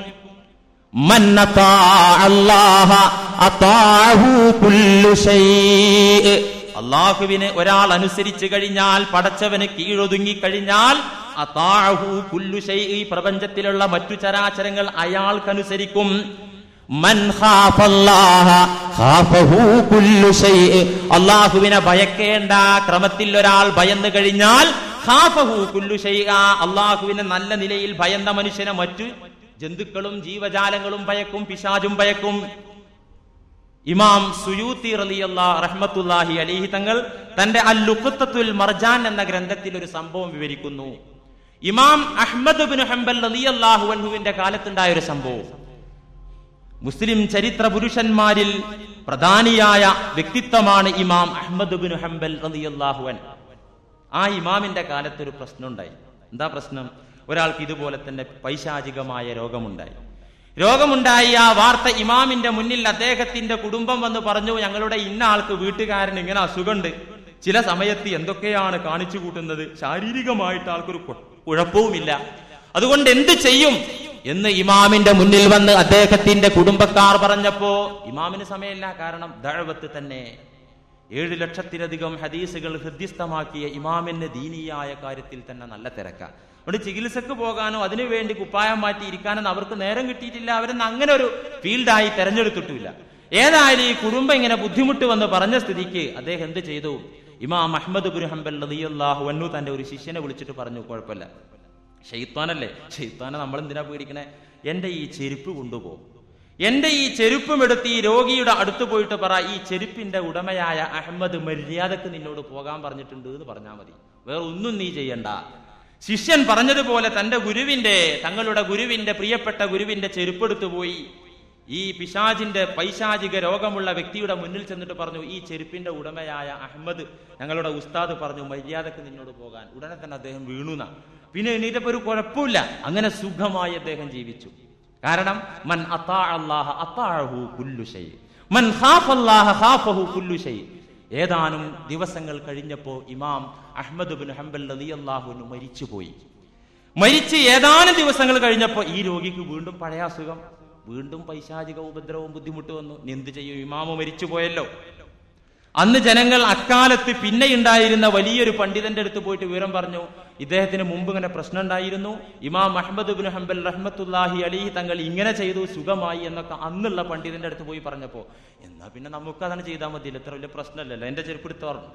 അള്ളാഹുവിനെ ഒരാൾ അനുസരിച്ചു കഴിഞ്ഞാൽ, പടച്ചവന് കീഴൊതുങ്ങി കഴിഞ്ഞാൽ, അതാഹു കുല്ലു ശൈഇ, ഈ പ്രപഞ്ചത്തിലുള്ള മറ്റു ചരാചരങ്ങൾ അയാൾക്കനുസരിക്കും. മൻ ഖാഫല്ലാഹ ഖാഫഹു കുല്ലു ശൈഇ, അള്ളാഹുവിനെ ഭയക്കേണ്ട ക്രമത്തിൽ ഒരാൾ ഭയന്നു കഴിഞ്ഞാൽ ഖാഫഹു കുല്ലു ശൈഇ, അള്ളാഹുവിനെ നല്ല നിലയിൽ ഭയന്ന മനുഷ്യനെ മറ്റു ജന്തുക്കളും ജീവജാലങ്ങളും ഭയക്കും, പിശാചും ഭയക്കും. ഇമാം സുയൂത്തി റഹ്മത്തുള്ളാഹി അലൈഹി തങ്ങൾ തന്റെ അൽ-ലുഖ്തത്തുൽ മർജാൻ എന്ന ഗ്രന്ഥത്തിൽ ഒരു സംഭവം വിവരിക്കുന്നു. ഇമാം അഹ്മദ് ഇബ്നു ഹംബൽ റളിയല്ലാഹു അൻഹുവിന്റെ കാലത്തുണ്ടായ ഒരു സംഭവം. മുസ്ലിം ചരിത്ര പുരുഷന്മാരിൽ പ്രധാനിയായ വ്യക്തിത്വമാണ് ഇമാം അഹ്മദ് ഇബ്നു ഹംബൽ റളിയല്ലാഹു അൻഹു. ആ ഇമാമിന്റെ കാലത്ത് ഒരു പ്രശ്നം ഉണ്ടായി. എന്താ പ്രശ്നം? ഒരാൾക്ക് ഇതുപോലെ തന്നെ പൈശാചികമായ രോഗമുണ്ടായി. ആ വാർത്ത ഇമാമിന്റെ മുന്നിൽ അദ്ദേഹത്തിന്റെ കുടുംബം വന്ന് പറഞ്ഞു, ഞങ്ങളുടെ ഇന്ന ആൾക്ക് വീട്ടുകാരന് ഇങ്ങനെ അസുഖമുണ്ട്, ചില സമയത്ത് എന്തൊക്കെയാണ് കാണിച്ചു കൂട്ടുന്നത്, ശാരീരികമായിട്ട് ആൾക്കൊരു കുഴപ്പവുമില്ല, അതുകൊണ്ട് എന്ത് ചെയ്യും എന്ന് ഇമാമിന്റെ മുന്നിൽ വന്ന് അദ്ദേഹത്തിന്റെ കുടുംബക്കാർ പറഞ്ഞപ്പോ ഇമാമിന് സമയമില്ല. കാരണം ദഅവത്ത് തന്നെ. 7 ലക്ഷത്തിലധികം ഹദീസുകൾ ഹൃദ്യസ്ഥമാക്കിയ ഇമാമിന് ദീനീയായ കാര്യത്തിൽ തന്നെ നല്ല തിരക്കാണ്. അവിടെ ചികിത്സക്ക് പോകാനോ അതിനുവേണ്ടി കുപ്പായം മാറ്റി ഇരിക്കാനോ അവർക്ക് നേരം കിട്ടിയിട്ടില്ല. അവരൊന്നും അങ്ങനെ ഒരു ഫീൽഡായി തെരഞ്ഞെടുത്തിട്ടില്ല. ഏതായാലും ഈ കുടുംബം ഇങ്ങനെ ബുദ്ധിമുട്ട് വന്ന് പറഞ്ഞ സ്ഥിതിക്ക് അദ്ദേഹം എന്ത് ചെയ്തു? ഇമാം അഹ്മദ് ഇബ്നു ഹംബൽ റളിയല്ലാഹു അൻഹു തന്റെ ഒരു ശിഷ്യനെ വിളിച്ചിട്ട് പറഞ്ഞു, കുഴപ്പമില്ല, ശൈത്താനല്ലേ, ശൈത്താനെ നമ്മൾ എന്തിനാ പേടിക്കണേ, എന്റെ ഈ ചെരുപ്പ് കൊണ്ടുപോകും, എന്റെ ഈ ചെരുപ്പും എടുത്ത് ഈ രോഗിയുടെ അടുത്ത് പോയിട്ട് പറ, ഈ ചെരുപ്പിന്റെ ഉടമയായ അഹമ്മദ് മര്യാദക്ക് നിന്നോട് പോകാൻ പറഞ്ഞിട്ടുണ്ട് എന്ന് പറഞ്ഞാൽ മതി, വേറെ ഒന്നും നീ ചെയ്യണ്ട. ശിഷ്യൻ പറഞ്ഞതുപോലെ തങ്ങളുടെ ഗുരുവിന്റെ പ്രിയപ്പെട്ട ഗുരുവിന്റെ ചെരുപ്പെടുത്തു പോയി ഈ പൈശാചിക രോഗമുള്ള വ്യക്തിയുടെ മുന്നിൽ ചെന്നിട്ട് പറഞ്ഞു, ഈ ചെരുപ്പിന്റെ ഉടമയായ അഹമ്മദ് ഞങ്ങളുടെ ഉസ്താദ് പറഞ്ഞു മര്യാദക്ക് നിന്നോട് പോകാൻ. ഉടനെ തന്നെ അദ്ദേഹം വീണുന്ന. പിന്നെ എണീറ്റപ്പോ ഒരു കുഴപ്പമില്ല, അങ്ങനെ സുഖമായി അദ്ദേഹം ജീവിച്ചു. കാരണം മൻ അതാഅ അല്ലാഹ അതാഅഹു കുല്ലു ശൈ, മൻ ഖാഫ അല്ലാഹ ഖാഫഹു കുല്ലു ശൈ. ഏതാനും ദിവസങ്ങൾ കഴിഞ്ഞപ്പോൾ ഇമാം അഹ്മദ് ഇബ്നു ഹംബൽ റളിയല്ലാഹു അൻഹു മരിച്ചുപോയി. മരിച്ച് ഏതാനും ദിവസങ്ങൾ കഴിഞ്ഞപ്പോൾ ഈ രോഗിക്ക് വീണ്ടും പഴയ അസുഖം, വീണ്ടും പൈശാചിക ഉപദ്രവവും ബുദ്ധിമുട്ട് വന്നു. എന്ത് ചെയ്യും, ഇമാമ് മരിച്ചു പോയല്ലോ. അന്ന് ജനങ്ങൾ അക്കാലത്ത് പിന്നെ ഉണ്ടായിരുന്ന വലിയൊരു പണ്ഡിതന്റെ അടുത്ത് പോയിട്ട് വിവരം പറഞ്ഞു, ഇദ്ദേഹത്തിന് മുമ്പ് ഇങ്ങനെ പ്രശ്നം ഉണ്ടായിരുന്നു, ഇമാം അഹ്മദ് ഇബ്നു ഹംബൽ റഹ്മത്തുള്ളാഹി അലൈഹി തങ്ങൾ ഇങ്ങനെ ചെയ്തു, സുഖമായി എന്നൊക്കെ അന്നുള്ള പണ്ഡിതന്റെ അടുത്ത് പോയി പറഞ്ഞപ്പോ, എന്നാ പിന്നെ നമുക്ക് അതാണ് ചെയ്താൽ മതിയല്ലോ, ഇത്ര വലിയ പ്രശ്നമല്ലല്ലോ, എന്റെ ചെരുപ്പെടുത്തു പറഞ്ഞു.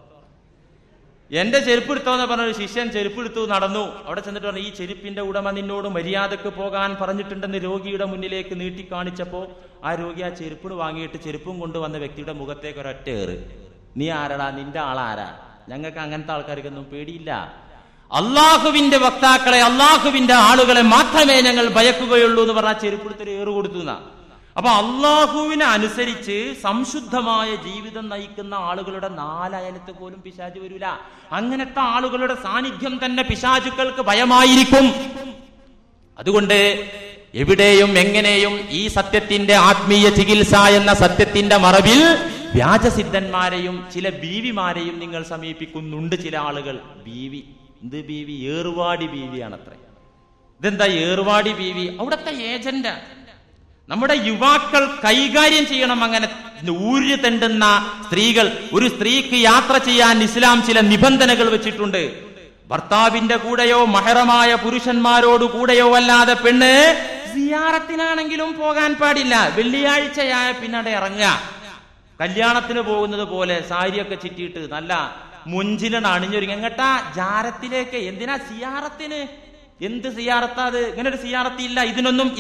എന്റെ ചെരുപ്പെടുത്തോന്ന് പറഞ്ഞൊരു ശിഷ്യൻ ചെരുപ്പെടുത്തു നടന്നു. അവിടെ ചെന്നിട്ട് പറഞ്ഞു, ഈ ചെരുപ്പിന്റെ ഉടമ നിന്നോട് മര്യാദക്ക് പോകാൻ പറഞ്ഞിട്ടുണ്ടെന്ന് രോഗിയുടെ മുന്നിലേക്ക് നീട്ടി കാണിച്ചപ്പോ ആ രോഗി ആ ചെരുപ്പിന് വാങ്ങിയിട്ട് ചെരുപ്പും കൊണ്ടുവന്ന വ്യക്തിയുടെ മുഖത്തേക്ക് ഒരൊറ്റ ഏറ്. നീ ആരടാ, നിന്റെ ആളാരാ, ഞങ്ങൾക്ക് അങ്ങനത്തെ ആൾക്കാർക്കൊന്നും പേടിയില്ല, അള്ളാഹുവിന്റെ വക്താക്കളെ അള്ളാഹുവിന്റെ ആളുകളെ മാത്രമേ ഞങ്ങൾ ഭയക്കുകയുള്ളൂ എന്ന് പറഞ്ഞാൽ ചെരുപ്പെടുത്തൊരു ഏറ് കൊടുത്തു. അപ്പൊ അള്ളാഹുവിനെ അനുസരിച്ച് സംശുദ്ധമായ ജീവിതം നയിക്കുന്ന ആളുകളുടെ 4 അയലത്ത് പോലും പിശാച് വരൂല. അങ്ങനത്തെ ആളുകളുടെ സാന്നിധ്യം തന്നെ പിശാചുക്കൾക്ക് ഭയമായിരിക്കും. അതുകൊണ്ട് എവിടെയും എങ്ങനെയും ഈ സത്യത്തിന്റെ ആത്മീയ ചികിത്സ എന്ന സത്യത്തിന്റെ മറവിൽ വ്യാജസിദ്ധന്മാരെയും ചില ബീവിമാരെയും നിങ്ങൾ സമീപിക്കുന്നുണ്ട്. ചില ആളുകൾ ബീവി, എന്ത് ബീവി, ഏറുവാടി ബീവിയാണത്രേ. ഇതെന്താ ഏറുവാടി ബീവി? അവിടുത്തെ ഏജന്റ്. നമ്മുടെ യുവാക്കൾ കൈകാര്യം ചെയ്യണം. അങ്ങനെ ഊര് തെണ്ടുന്ന സ്ത്രീകൾ, ഒരു സ്ത്രീക്ക് യാത്ര ചെയ്യാൻ ഇസ്ലാം ചില നിബന്ധനകൾ വെച്ചിട്ടുണ്ട്. ഭർത്താവിന്റെ കൂടെയോ മഹറമായ പുരുഷന്മാരോട് കൂടെയോ അല്ലാതെ പെണ്ണ് സിയാറത്തിനാണെങ്കിലും പോകാൻ പാടില്ല. വെള്ളിയാഴ്ചയായ പിന്നടെ ഇറങ്ങുക. കല്യാണത്തിന് പോകുന്നത് പോലെ സാരിയൊക്കെ ചിറ്റിയിട്ട് നല്ല മുഞ്ചിലാണ് അണിഞ്ഞൊരുങ്ങി എങ്ങട്ടാ ജാരത്തിലേക്ക്. എന്തിനാ സിയാറത്തിന്? എന്ത് സിയാറത്താ അത്? ഇങ്ങനെ ഒരു സിയാറത്തി ഇല്ല. ഇതിനൊന്നും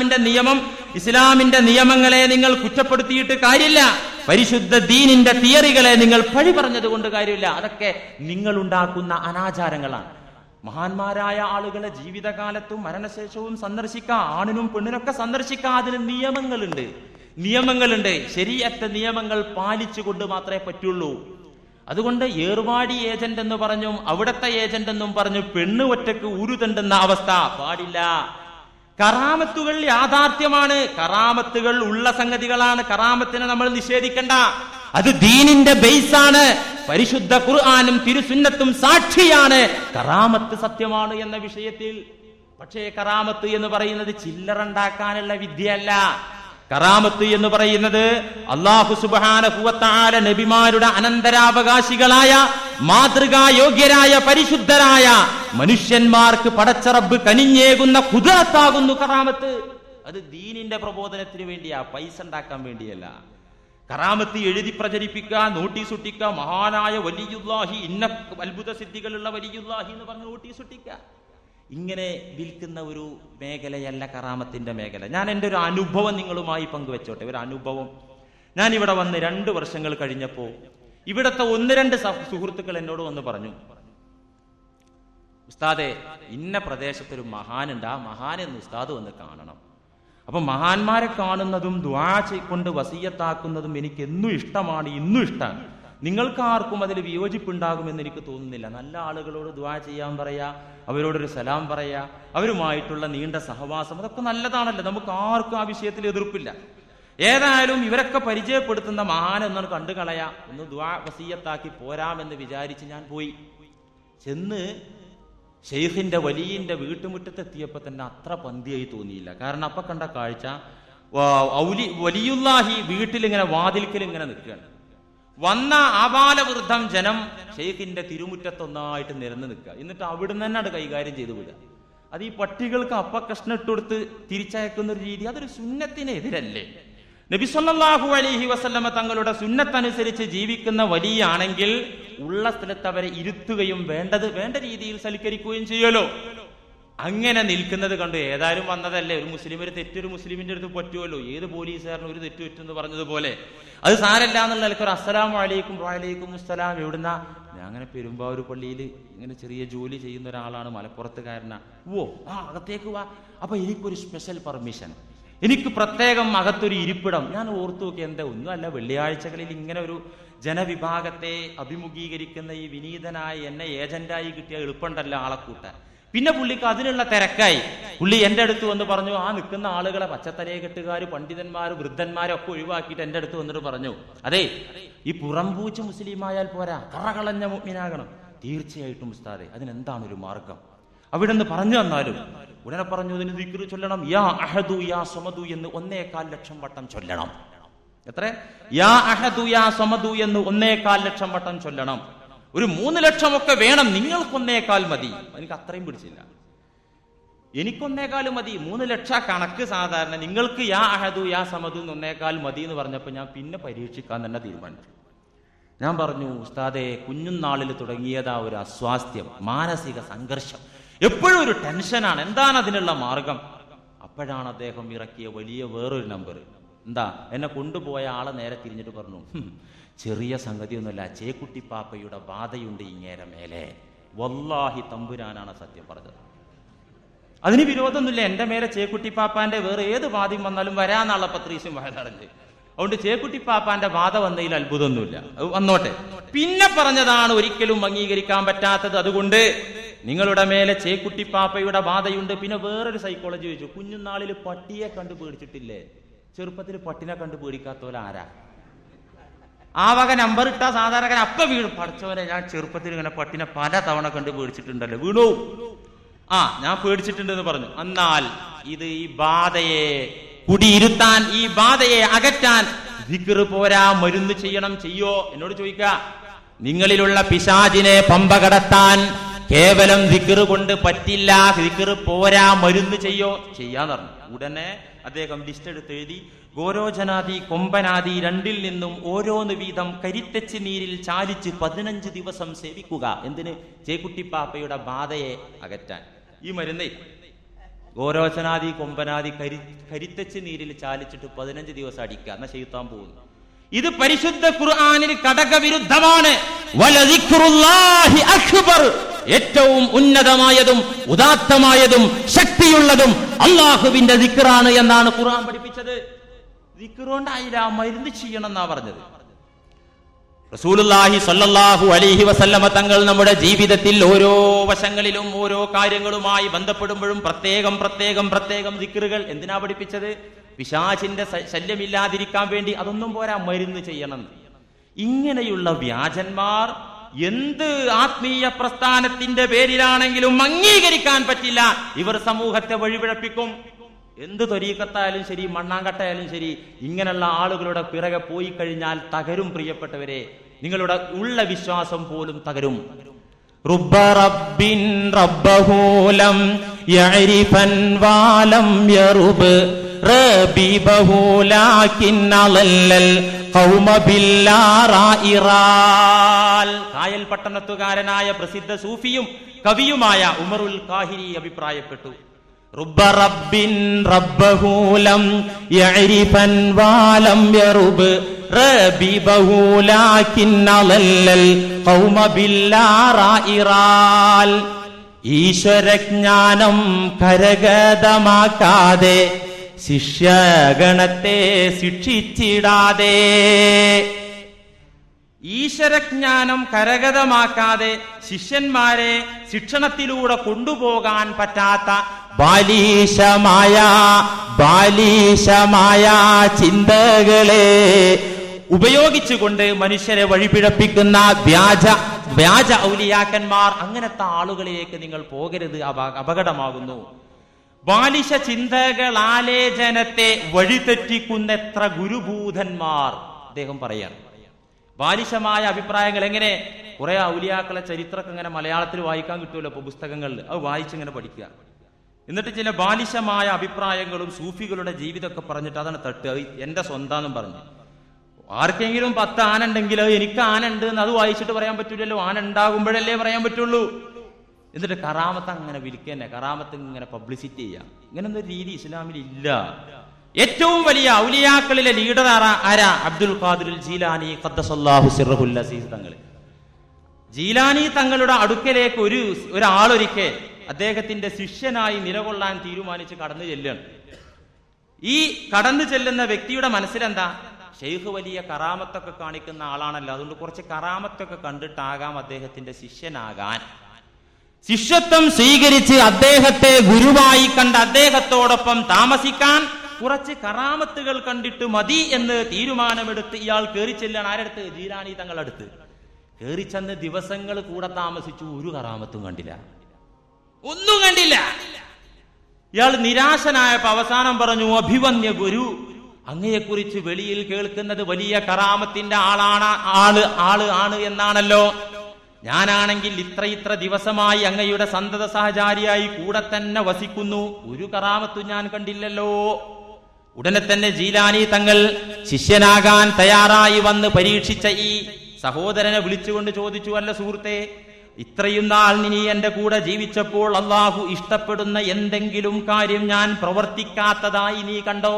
ഇസ്ലാമിന്റെ നിയമങ്ങളെ നിങ്ങൾ കുറ്റപ്പെടുത്തിയിട്ട് കാര്യമില്ല. പരിശുദ്ധ ദീനിന്റെ തിയറികളെ നിങ്ങൾ പഴി പറഞ്ഞത് കൊണ്ട് കാര്യമില്ല. അതൊക്കെ നിങ്ങൾ ഉണ്ടാക്കുന്ന അനാചാരങ്ങളാണ്. മഹാന്മാരായ ആളുകളെ ജീവിതകാലത്തും മരണശേഷവും സന്ദർശിക്കാം. ആണിനും പെണ്ണിനൊക്കെ സന്ദർശിക്കാം. അതിന് നിയമങ്ങളുണ്ട്. ശരീഅത്ത് നിയമങ്ങൾ പാലിച്ചുകൊണ്ട് മാത്രമേ പറ്റുള്ളൂ. അതുകൊണ്ട് ഏർവാടി ഏജന്റ് എന്ന് പറഞ്ഞും അവിടത്തെ ഏജന്റ് എന്നും പറഞ്ഞു പെണ്ണ് ഒറ്റക്ക് ഉരുതെണ്ടുന്ന അവസ്ഥ പാടില്ല. കറാമത്തുകൾ യാഥാർത്ഥ്യമാണ്. കറാമത്തുകൾ ഉള്ള സംഗതികളാണ്. കറാമത്തിനെ നമ്മൾ നിഷേധിക്കണ്ട. അത് ദീനിന്റെ ബേസാണ്. പരിശുദ്ധ ഖുർആനും തിരുസുന്നത്തും സാക്ഷിയാണ് കറാമത്ത് സത്യമാണ് എന്ന വിഷയത്തിൽ. പക്ഷേ കറാമത്ത് എന്ന് പറയുന്നത് ചില്ലറുണ്ടാക്കാനുള്ള വിദ്യയല്ല. കറാമത്ത് എന്ന് പറയുന്നത് അല്ലാഹു സുബ്ഹാനഹു വ തആല നബിമാരുടെ അനന്തരാവകാശികളായ മാതൃകായോഗ്യരായ പരിശുദ്ധരായ മനുഷ്യന്മാർക്ക് പടച്ച റബ്ബ് കനിഞ്ഞേകുന്ന ഖുദ്റത്താകുന്നു കറാമത്ത്. അത് ദീനിന്റെ പ്രബോധനത്തിന് വേണ്ടിയാ, പൈസ ഉണ്ടാക്കാൻ വേണ്ടിയല്ല. കറാമത്ത് എഴുതി പ്രചരിപ്പിക്കുക, നോട്ടീസ് ഒട്ടിക്കുക, മഹാനായ വലിയുല്ലാഹി, ഇന്ന അത്ഭുത സിദ്ധികളുള്ള വലിയുല്ലാഹി എന്ന് പറഞ്ഞ് നോട്ടീസ് ഒട്ടിക്കുക. ഇങ്ങനെ വിൽക്കുന്ന ഒരു മേഖലയല്ല കറാമത്തിന്റെ മേഖല. ഞാൻ എൻ്റെ ഒരു അനുഭവം നിങ്ങളുമായി പങ്കുവെച്ചോട്ടെ. ഒരു അനുഭവം. ഞാൻ ഇവിടെ വന്ന് 2 വർഷങ്ങൾ കഴിഞ്ഞപ്പോൾ ഇവിടുത്തെ 1-2 സുഹൃത്തുക്കൾ എന്നോട് വന്ന് പറഞ്ഞു, ഉസ്താദെ ഇന്ന പ്രദേശത്തൊരു മഹാനുണ്ട്, ആ മഹാനെന്ന് ഉസ്താദ് വന്ന് കാണണം. അപ്പൊ മഹാന്മാരെ കാണുന്നതും ദുആ കൊണ്ട് വസിയത്താക്കുന്നതും എനിക്ക് എന്നും ഇഷ്ടമാണ്, ഇന്നും ഇഷ്ടമാണ്. നിങ്ങൾക്ക് ആർക്കും അതിൽ വിയോജിപ്പുണ്ടാകുമെന്ന് എനിക്ക് തോന്നുന്നില്ല. നല്ല ആളുകളോട് ദുആ ചെയ്യാൻ പറയാ, അവരോടൊരു സലാം പറയാ, അവരുമായിട്ടുള്ള നീണ്ട സഹവാസം, അതൊക്കെ നല്ലതാണല്ലോ. നമുക്ക് ആർക്കും ആ വിഷയത്തിൽ എതിർപ്പില്ല. ഏതായാലും ഇവരൊക്കെ പരിചയപ്പെടുത്തുന്ന മഹാനൊന്നും കണ്ടു കളയാ, ഒന്ന് ദുആ വസിയത്താക്കി പോരാമെന്ന് വിചാരിച്ച് ഞാൻ പോയി. ചെന്ന് ഷെയ്ഖിന്റെ വലിയന്റെ വീട്ടുമുറ്റത്തെത്തിയപ്പോ തന്നെ അത്ര പന്തിയായി തോന്നിയില്ല. കാരണം അപ്പൊ കണ്ട കാഴ്ച വലിയുല്ലാഹി വീട്ടിലിങ്ങനെ വാതിൽക്കൽ ഇങ്ങനെ നിൽക്കുകയാണ്. വന്ന ആബാലവൃദ്ധം ജനം ഷെയ്ഖിന്റെ തിരുമുറ്റത്തൊന്നായിട്ട് നിരന്ന് നിൽക്കുക. എന്നിട്ട് അവിടുന്ന് തന്നെ അത് കൈകാര്യം ചെയ്തു വിടുക. അത് ഈ പട്ടികൾക്ക് അപ്പക്കഷ്ണം ഇട്ടുകൊടുത്ത് തിരിച്ചയക്കുന്ന ഒരു രീതി, അതൊരു സുന്നത്തിനെതിരല്ലേ? നബി സല്ലല്ലാഹു അലൈഹി വസല്ലമ തങ്ങളുടെ സുന്നത്തനുസരിച്ച് ജീവിക്കുന്ന വലിയാണെങ്കിൽ ഉള്ള സ്ഥലത്ത് അവരെ ഇരുത്തുകയും വേണ്ട രീതിയിൽ സൽക്കരിക്കുകയും ചെയ്യുമല്ലോ. അങ്ങനെ നിൽക്കുന്നത് കണ്ട് ഏതായാലും വന്നതല്ലേ, ഒരു മുസ്ലിം ഒരു തെറ്റൊരു മുസ്ലിമിന്റെ അടുത്ത് പറ്റുമല്ലോ, ഏത് പോലീസുകാരനും ഒരു തെറ്റ് പറ്റുമെന്ന് പറഞ്ഞതുപോലെ അത് സാരല്ല എന്നുള്ള നിലയ്ക്ക് ഒരു അസ്സലാമു അലൈക്കും വഅലൈക്കും അസ്സലാം. എവിടുന്ന? ഞാൻ അങ്ങനെ പെരുമ്പാവൂർ പള്ളിയിൽ ഇങ്ങനെ ചെറിയ ജോലി ചെയ്യുന്ന ഒരാളാണ്, മലപ്പുറത്തുകാരനാ. ഓ അകത്തേക്ക് വാ. അപ്പൊ എനിക്കൊരു സ്പെഷ്യൽ പെർമിഷൻ, എനിക്ക് പ്രത്യേകം അകത്തൊരു ഇരിപ്പിടം. ഞാൻ ഓർത്തു നോക്കി, എന്താ ഒന്നുമല്ല, വെള്ളിയാഴ്ചകളിൽ ഇങ്ങനെ ഒരു ജനവിഭാഗത്തെ അഭിമുഖീകരിക്കുന്ന ഈ വിനീതനായ എന്നെ ഏജന്റായി കിട്ടിയ എളുപ്പമുണ്ടല്ലോ ആളെ കൂട്ടാൻ. പിന്നെ പുള്ളിക്ക് അതിനുള്ള തിരക്കായി. പുള്ളി എൻ്റെ അടുത്ത് വന്ന് പറഞ്ഞു, ആ നിൽക്കുന്ന ആളുകളെ പച്ചത്തലയെക്കെട്ടുകാർ, പണ്ഡിതന്മാർ, വൃദ്ധന്മാരൊക്കെ ഒഴിവാക്കിയിട്ട് എൻ്റെ അടുത്ത് വന്നിട്ട് പറഞ്ഞു, അതെ ഈ പുറംപൂച്ച് മുസ്ലിമായാൽ പോരാ, കറകളഞ്ഞ മുഅ്മിനാകണം. തീർച്ചയായിട്ടും ഉസ്താദെ, അതിനെന്താണ് ഒരു മാർഗം? അവിടെ നിന്ന് പറഞ്ഞു തന്നാലും. ഉടനെ പറഞ്ഞു, ഇതിന് ദിക്ർ ചൊല്ലണം, യാ അഹദു യാ സമദു എന്ന് 1.25 ലക്ഷം വട്ടം ചൊല്ലണം. എത്ര? യാ അഹദു യാ സമദു എന്ന് 1.25 ലക്ഷം വട്ടം ചൊല്ലണം. ഒരു 3 ലക്ഷമൊക്കെ വേണം, നിങ്ങൾക്ക് 1.25 മതി. എനിക്ക് അത്രയും പിടിച്ചില്ല, എനിക്ക് 1.25 മതി. 3 ലക്ഷം കണക്ക് സാധാരണ, നിങ്ങൾക്ക് യാ അഹദു യാ സമദു 1.25 മതി എന്ന് പറഞ്ഞപ്പോൾ ഞാൻ പിന്നെ പരീക്ഷിക്കാൻ തന്നെ തീരുമാനിച്ചു. ഞാൻ പറഞ്ഞു, ഉസ്താദെ കുഞ്ഞുനാളിൽ തുടങ്ങിയതാ ഒരു അസ്വാസ്ഥ്യം, മാനസിക സംഘർഷം, എപ്പോഴും ഒരു ടെൻഷനാണ്, എന്താണ് അതിനുള്ള മാർഗം? അപ്പോഴാണ് അദ്ദേഹം ഇറക്കിയ വലിയ വേറൊരു നമ്പർ. എന്താ? എന്നെ കൊണ്ടുപോയ ആളെ നേരെ തിരിഞ്ഞിട്ട് പറഞ്ഞു, ചെറിയ സംഗതിയൊന്നുമല്ല, ചേക്കുട്ടിപ്പാപ്പയുടെ ബാധയുണ്ട് ഇങ്ങേരെ മേലെ. വല്ലാഹി തമ്പുരാനാണ് സത്യം പറഞ്ഞത്. അതിന് വിരോധമൊന്നുമില്ല, എന്റെ മേലെ ചേക്കുട്ടിപ്പാപ്പാന്റെ വേറെ ഏത് ബാധയും വന്നാലും വരാന്നുള്ള പത്രീസും വയലടഞ്ഞ്. അതുകൊണ്ട് ചേക്കുട്ടിപ്പാപ്പാന്റെ ബാധ വന്നതിൽ അത്ഭുതമൊന്നുമില്ല, വന്നോട്ടെ. പിന്നെ പറഞ്ഞതാണ് ഒരിക്കലും അംഗീകരിക്കാൻ പറ്റാത്തത്. അതുകൊണ്ട് നിങ്ങളുടെ മേലെ ചേക്കുട്ടിപ്പാപ്പയുടെ ബാധയുണ്ട്. പിന്നെ വേറൊരു സൈക്കോളജി ചോദിച്ചു, കുഞ്ഞുനാളിൽ പട്ടിയെ കണ്ടു പേടിച്ചിട്ടില്ലേ? ചെറുപ്പത്തിൽ പട്ടിനെ കണ്ടു പേടിക്കാത്തോലെ ആരാ? ആ വക നമ്പർ ഇട്ടാ സാധാരണ അപ്പ വീണു. പഠിച്ചവരെ, ഞാൻ ചെറുപ്പത്തിൽ ഇങ്ങനെ പട്ടിനെ പല തവണ കണ്ടു പേടിച്ചിട്ടുണ്ടല്ലോ. വീണു? ഞാൻ പേടിച്ചിട്ടുണ്ടെന്ന് പറഞ്ഞു. എന്നാൽ ഇത് ഈ ബാധയെ കുടിയിരുത്താൻ, ഈ ബാധയെ അകറ്റാൻ ദിക്ർ പോരാ, മരുന്ന് ചെയ്യണം. ചെയ്യോ? എന്നോട് ചോദിക്ക. നിങ്ങളിലുള്ള പിശാചിനെ പമ്പ കടത്താൻ കേവലം ദിക്ർ കൊണ്ട് പറ്റില്ല, ദിക്ർ പോരാ, മരുന്ന് ചെയ്യോ? ചെയ്യാന്ന് പറഞ്ഞു. ഉടനെ അദ്ദേഹം ലിസ്റ്റ് എടുത്ത് എഴുതി, ഗോരോചനാദി കൊമ്പനാദി രണ്ടിൽ നിന്നും ഓരോന്ന് വീതം കരിത്തച്ച് നീരിൽ ചാലിച്ച് 15 ദിവസം സേവിക്കുക. എന്തിന്? ചേക്കുട്ടിപ്പാപ്പയുടെ ബാധയെ അകറ്റാൻ. ഈ മരുന്ന് ഗോരോചനാദി കൊമ്പനാദി കരിത്തച്ച് നീരിൽ ചാലിച്ചിട്ട് 15 ദിവസം അടിക്കുക, എന്നാ ചെയ്താൻ പോകുന്നു. ഇത് പരിശുദ്ധ ഖുർആനിൽ കടകവിരുദ്ധമാണ്. വലദിക്റുല്ലാഹി അക്ബർ, ഏറ്റവും ഉന്നതമായതും ഉദാത്തമായതും ശക്തിയുള്ളതും അള്ളാഹുവിന്റെ ദിക്റാണ് എന്നാണ് ഖുർആൻ പഠിപ്പിച്ചത്. ദിക്ർ കൊണ്ടായില്ല, മരുന്ന് ചെയ്യണം എന്നാ പറഞ്ഞത്. റസൂലുള്ളാഹി സ്വല്ലല്ലാഹു അലൈഹി വസല്ലമ തങ്ങൾ നമ്മുടെ ജീവിതത്തിൽ ഓരോ വശങ്ങളിലും ഓരോ കാര്യങ്ങളുമായി ബന്ധപ്പെടുമ്പോഴും പ്രത്യേകം പ്രത്യേകം പ്രത്യേകം ദിക്റുകൾ എന്തിനാ പഠിപ്പിച്ചത്? പിശാചിന്റെ ശല്യമില്ലാതിരിക്കാൻ വേണ്ടി. അതൊന്നും പോരാ, മരുന്ന് ചെയ്യണം. ഇങ്ങനെയുള്ള വ്യാജന്മാർ എന്ത് ആത്മീയ പ്രസ്ഥാനത്തിന്റെ പേരിലാണെങ്കിലും അംഗീകരിക്കാൻ പറ്റില്ല. ഇവർ സമൂഹത്തെ വഴിപിഴപ്പിക്കും. എന്ത് ത്വരീഖത്തായാലും ശരി, മണ്ണാങ്കട്ടയാലും ശരി, ഇങ്ങനെയുള്ള ആളുകളുടെ പിറകെ പോയി കഴിഞ്ഞാൽ തകരും. പ്രിയപ്പെട്ടവരെ, നിങ്ങളുടെ ഉള്ള വിശ്വാസം പോലും തകരും. റുബ്ബ റബ്ബിൻ റബ്ബഹൂലം യഅരിഫൻ വാലം യറുബ് റബീബഹൂലാകിൻ അലല്ലൽ ഖൗമ ബില്ലാറായിറാൽ. കായൽ പട്ടണത്തുകാരനായ പ്രസിദ്ധ സൂഫിയും കവിയുമായ ഉമറുൽ കാഹിരി അഭിപ്രായപ്പെട്ടു, റുബ്ബ റബ്ബിൻ റബ്ബഹൂലം യഅരിഫൻ വാലം യറുബ് റബീബഹൂലാകിൻ അലല്ലൽ ഖൗമ ബില്ലാറായിറാൽ. ഈശ്വരജ്ഞാനം കരഗതമാക്കാതെ ശിഷ്യഗണത്തെ ശിക്ഷിച്ചിടാതെ. ഈശ്വരജ്ഞാനം കരഗതമാക്കാതെ ശിഷ്യന്മാരെ ശിക്ഷണത്തിലൂടെ കൊണ്ടുപോകാൻ പറ്റാത്ത ബാലിശമായ ചിന്തകളെ ഉപയോഗിച്ചുകൊണ്ട് മനുഷ്യരെ വഴിപിഴപ്പിക്കുന്ന വ്യാജ ഔലിയാക്കന്മാർ, അങ്ങനത്തെ ആളുകളിലേക്ക് നിങ്ങൾ പോകരുത്, അപകടമാകുന്നു. ബാലിശ ചിന്തകളാലേ ജനത്തെ വഴിതെറ്റിക്കുന്ന എത്ര ഗുരുഭൂതന്മാർ. അദ്ദേഹം പറയാണ്, ബാലിശമായ അഭിപ്രായങ്ങൾ. എങ്ങനെ? കുറെ ഔലിയാക്കളെ ചരിത്രമൊക്കെ ഇങ്ങനെ മലയാളത്തിൽ വായിക്കാൻ കിട്ടുമല്ലോ ഇപ്പൊ പുസ്തകങ്ങളിൽ, അത് വായിച്ചിങ്ങനെ പഠിക്കുക. എന്നിട്ട് ചില ബാലിശമായ അഭിപ്രായങ്ങളും സൂഫികളുടെ ജീവിതമൊക്കെ പറഞ്ഞിട്ട് അതാണ് തട്ടുക. എന്റെ സ്വന്തം പറഞ്ഞു. ആർക്കെങ്കിലും 10 ആന ഉണ്ടെങ്കിൽ എനിക്ക് ആന ഉണ്ട് എന്ന് അത് വായിച്ചിട്ട് പറയാൻ പറ്റൂലല്ലോ. ആന ഉണ്ടാകുമ്പോഴല്ലേ പറയാൻ പറ്റുള്ളൂ. എന്നിട്ട് കറാമത്ത് അങ്ങനെ വിൽക്കന്നെ, കറാമത്ത് ഇങ്ങനെ പബ്ലിസിറ്റി ചെയ്യാം. ഇങ്ങനൊന്നും രീതി ഇസ്ലാമിൽ ഇല്ല. ഏറ്റവും വലിയ ഔലിയാക്കളിലെ ലീഡർ ആരാ? അബ്ദുൽ ഖാദിർ ജീലാനി ഖദ്ദസല്ലാഹു സിർറഹുൽ അസീസ് തങ്ങൾ. ജീലാനി തങ്ങളുടെ അടുക്കലേക്ക് ഒരാളൊരിക്കൽ അദ്ദേഹത്തിന്റെ ശിഷ്യനായി നിലകൊള്ളാൻ തീരുമാനിച്ച് കടന്നു ചെല്ലുകയാണ്. ഈ കടന്നു ചെല്ലുന്ന വ്യക്തിയുടെ മനസ്സിലെന്താ? ഷെയ്ഖ് വലിയ കറാമത്തൊക്കെ കാണിക്കുന്ന ആളാണല്ലോ, അതുകൊണ്ട് കുറച്ച് കറാമത്തൊക്കെ കണ്ടിട്ടാകാം അദ്ദേഹത്തിന്റെ ശിഷ്യനാകാൻ. ശിഷ്യത്വം സ്വീകരിച്ച് അദ്ദേഹത്തെ ഗുരുവായി കണ്ട് അദ്ദേഹത്തോടൊപ്പം താമസിക്കാൻ കുറച്ച് കറാമത്തുകൾ കണ്ടിട്ട് മതി എന്ന് തീരുമാനമെടുത്ത് ഇയാൾ കയറി ചെല്ലാൻ. ആരടുത്ത്? ജീലാനി തങ്ങളടുത്ത് കയറി ചെന്ന് ദിവസങ്ങൾ കൂടെ താമസിച്ചു. ഒരു കറാമത്തും കണ്ടില്ല, ഒന്നും കണ്ടില്ല. ഇയാൾ നിരാശനായപ്പോ അവസാനം പറഞ്ഞു, അഭിവന്യ ഗുരു, അങ്ങയെക്കുറിച്ച് വെളിയിൽ കേൾക്കുന്നത് വലിയ കറാമത്തിന്റെ ആള് എന്നാണല്ലോ. ഞാനാണെങ്കിൽ ഇത്ര ദിവസമായി അങ്ങയുടെ സന്തത സഹചാരിയായി കൂടെ തന്നെ വസിക്കുന്നു, ഒരു കറാമത്തും ഞാൻ കണ്ടില്ലല്ലോ. ഉടനെ തന്നെ ജീലാനി തങ്ങൾ ശിഷ്യനാകാൻ തയ്യാറായി വന്ന് പരീക്ഷിച്ച ഈ സഹോദരനെ വിളിച്ചുകൊണ്ട് ചോദിച്ചു, അല്ല സുഹൃത്തെ, ഇത്രയും നാൾ നീ എന്റെ കൂടെ ജീവിച്ചപ്പോൾ അള്ളാഹു ഇഷ്ടപ്പെടുന്ന എന്തെങ്കിലും കാര്യം ഞാൻ പ്രവർത്തിക്കാത്തതായി നീ കണ്ടോ?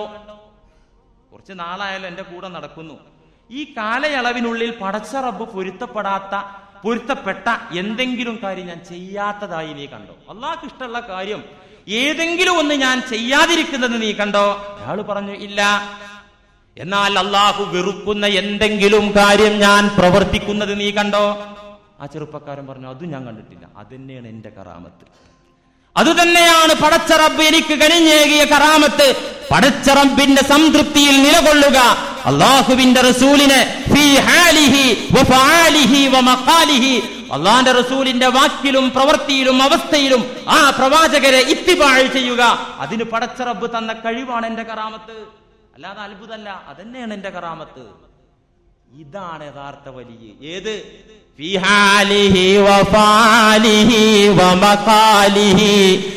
കുറച്ച് നാളായാലും എന്റെ കൂടെ നടക്കുന്നു. ഈ കാലയളവിനുള്ളിൽ പടച്ച റബ്ബ് പൊരുത്തപ്പെട്ട എന്തെങ്കിലും കാര്യം ഞാൻ ചെയ്യാത്തതായി നീ കണ്ടോ? അള്ളാഹ്ക്ക് ഇഷ്ടമുള്ള കാര്യം ഏതെങ്കിലും ഒന്ന് ഞാൻ ചെയ്യാതിരിക്കുന്നത് നീ കണ്ടോ? അയാൾ പറഞ്ഞു, ഇല്ല. എന്നാൽ അള്ളാഹു വെറുക്കുന്ന എന്തെങ്കിലും കാര്യം ഞാൻ പ്രവർത്തിക്കുന്നത് നീ കണ്ടോ? ആ ചെറുപ്പക്കാരൻ പറഞ്ഞു, അതും ഞാൻ കണ്ടിട്ടില്ല. അതന്നെയാണ് എന്റെ കറാമത്ത്, അതുതന്നെയാണ് പടച്ച റബ്ബ് എനിക്ക് കനിഞ്ഞേകിയ കറാമത്ത്. പടച്ച റബ്ബിന്റെ സംതൃപ്തിയിൽ നിലകൊള്ളുക, അല്ലാഹുവിന്റെ റസൂലിനെ ഫീ ഹാലിഹി വഫആലിഹി വമഖാലിഹി, അല്ലാഹുവിന്റെ റസൂലിന്റെ വാക്കിലും പ്രവൃത്തിയിലും അവസ്ഥയിലും ആ പ്രവാചകരെ ഇത്തിബാഅ് ചെയ്യുക. അതിന് പടച്ച റബ്ബ് തന്ന കഴിവാണ് എന്റെ കറാമത്ത്, അല്ലാതെ അത്ഭുതമല്ല. അതന്നെയാണ് എന്റെ കറാമത്ത്. ഇതാണ് യഥാർത്ഥ വലിയ. ഏത്? ഫീ ഹാലിഹി വഫാലിഹി വമഖാലിഹി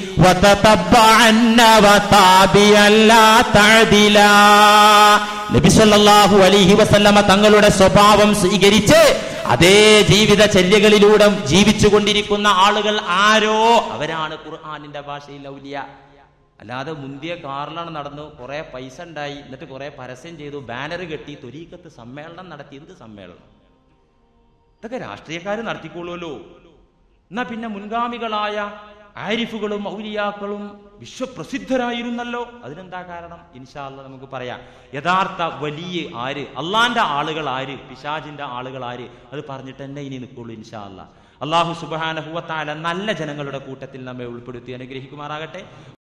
വതതബ്ബഅന്ന വതാബിയല്ലാ തഅദിലാ. നബി സല്ലല്ലാഹു അലൈഹി വസല്ലമ തങ്ങളുടെ സ്വഭാവം സ്വീകരിച്ച് അതേ ജീവിതചര്യകളിലൂടെ ജീവിച്ചുകൊണ്ടിരിക്കുന്ന ആളുകൾ ആരോ അവരാണ് ഖുർആനിന്റെ ഭാഷയിൽ ഔലിയ. അല്ലാതെ മുന്തിയ കാറിലാണ് നടന്നു, കുറെ പൈസ ഉണ്ടായി, എന്നിട്ട് കുറെ പരസ്യം ചെയ്തു, ബാനർ കെട്ടി, ത്വരീഖത്ത് സമ്മേളനം നടത്തി. എന്ത് സമ്മേളനം? ഇതൊക്കെ രാഷ്ട്രീയക്കാർ നടത്തിക്കൊള്ളുമല്ലോ. എന്നാ പിന്നെ മുൻഗാമികളായ ആരിഫുകളും ഔലിയാക്കളും വിശ്വപ്രസിദ്ധരായിരുന്നല്ലോ. അതിനെന്താ കാരണം? ഇൻഷാ അല്ലാഹ് നമുക്ക് പറയാം. യഥാർത്ഥ വലിയ ആര്, അള്ളാന്റെ ആളുകൾ ആര്, പിശാചിന്റെ ആളുകൾ ആര്, അത് പറഞ്ഞിട്ട് തന്നെ ഇനി നിൽക്കുള്ളൂ ഇൻഷാ അല്ലാഹ്. അല്ലാഹു സുബ്ഹാനഹു വ തആല നല്ല ജനങ്ങളുടെ കൂട്ടത്തിൽ നമ്മെ ഉൾപ്പെടുത്തി അനുഗ്രഹിക്കുമാറാകട്ടെ.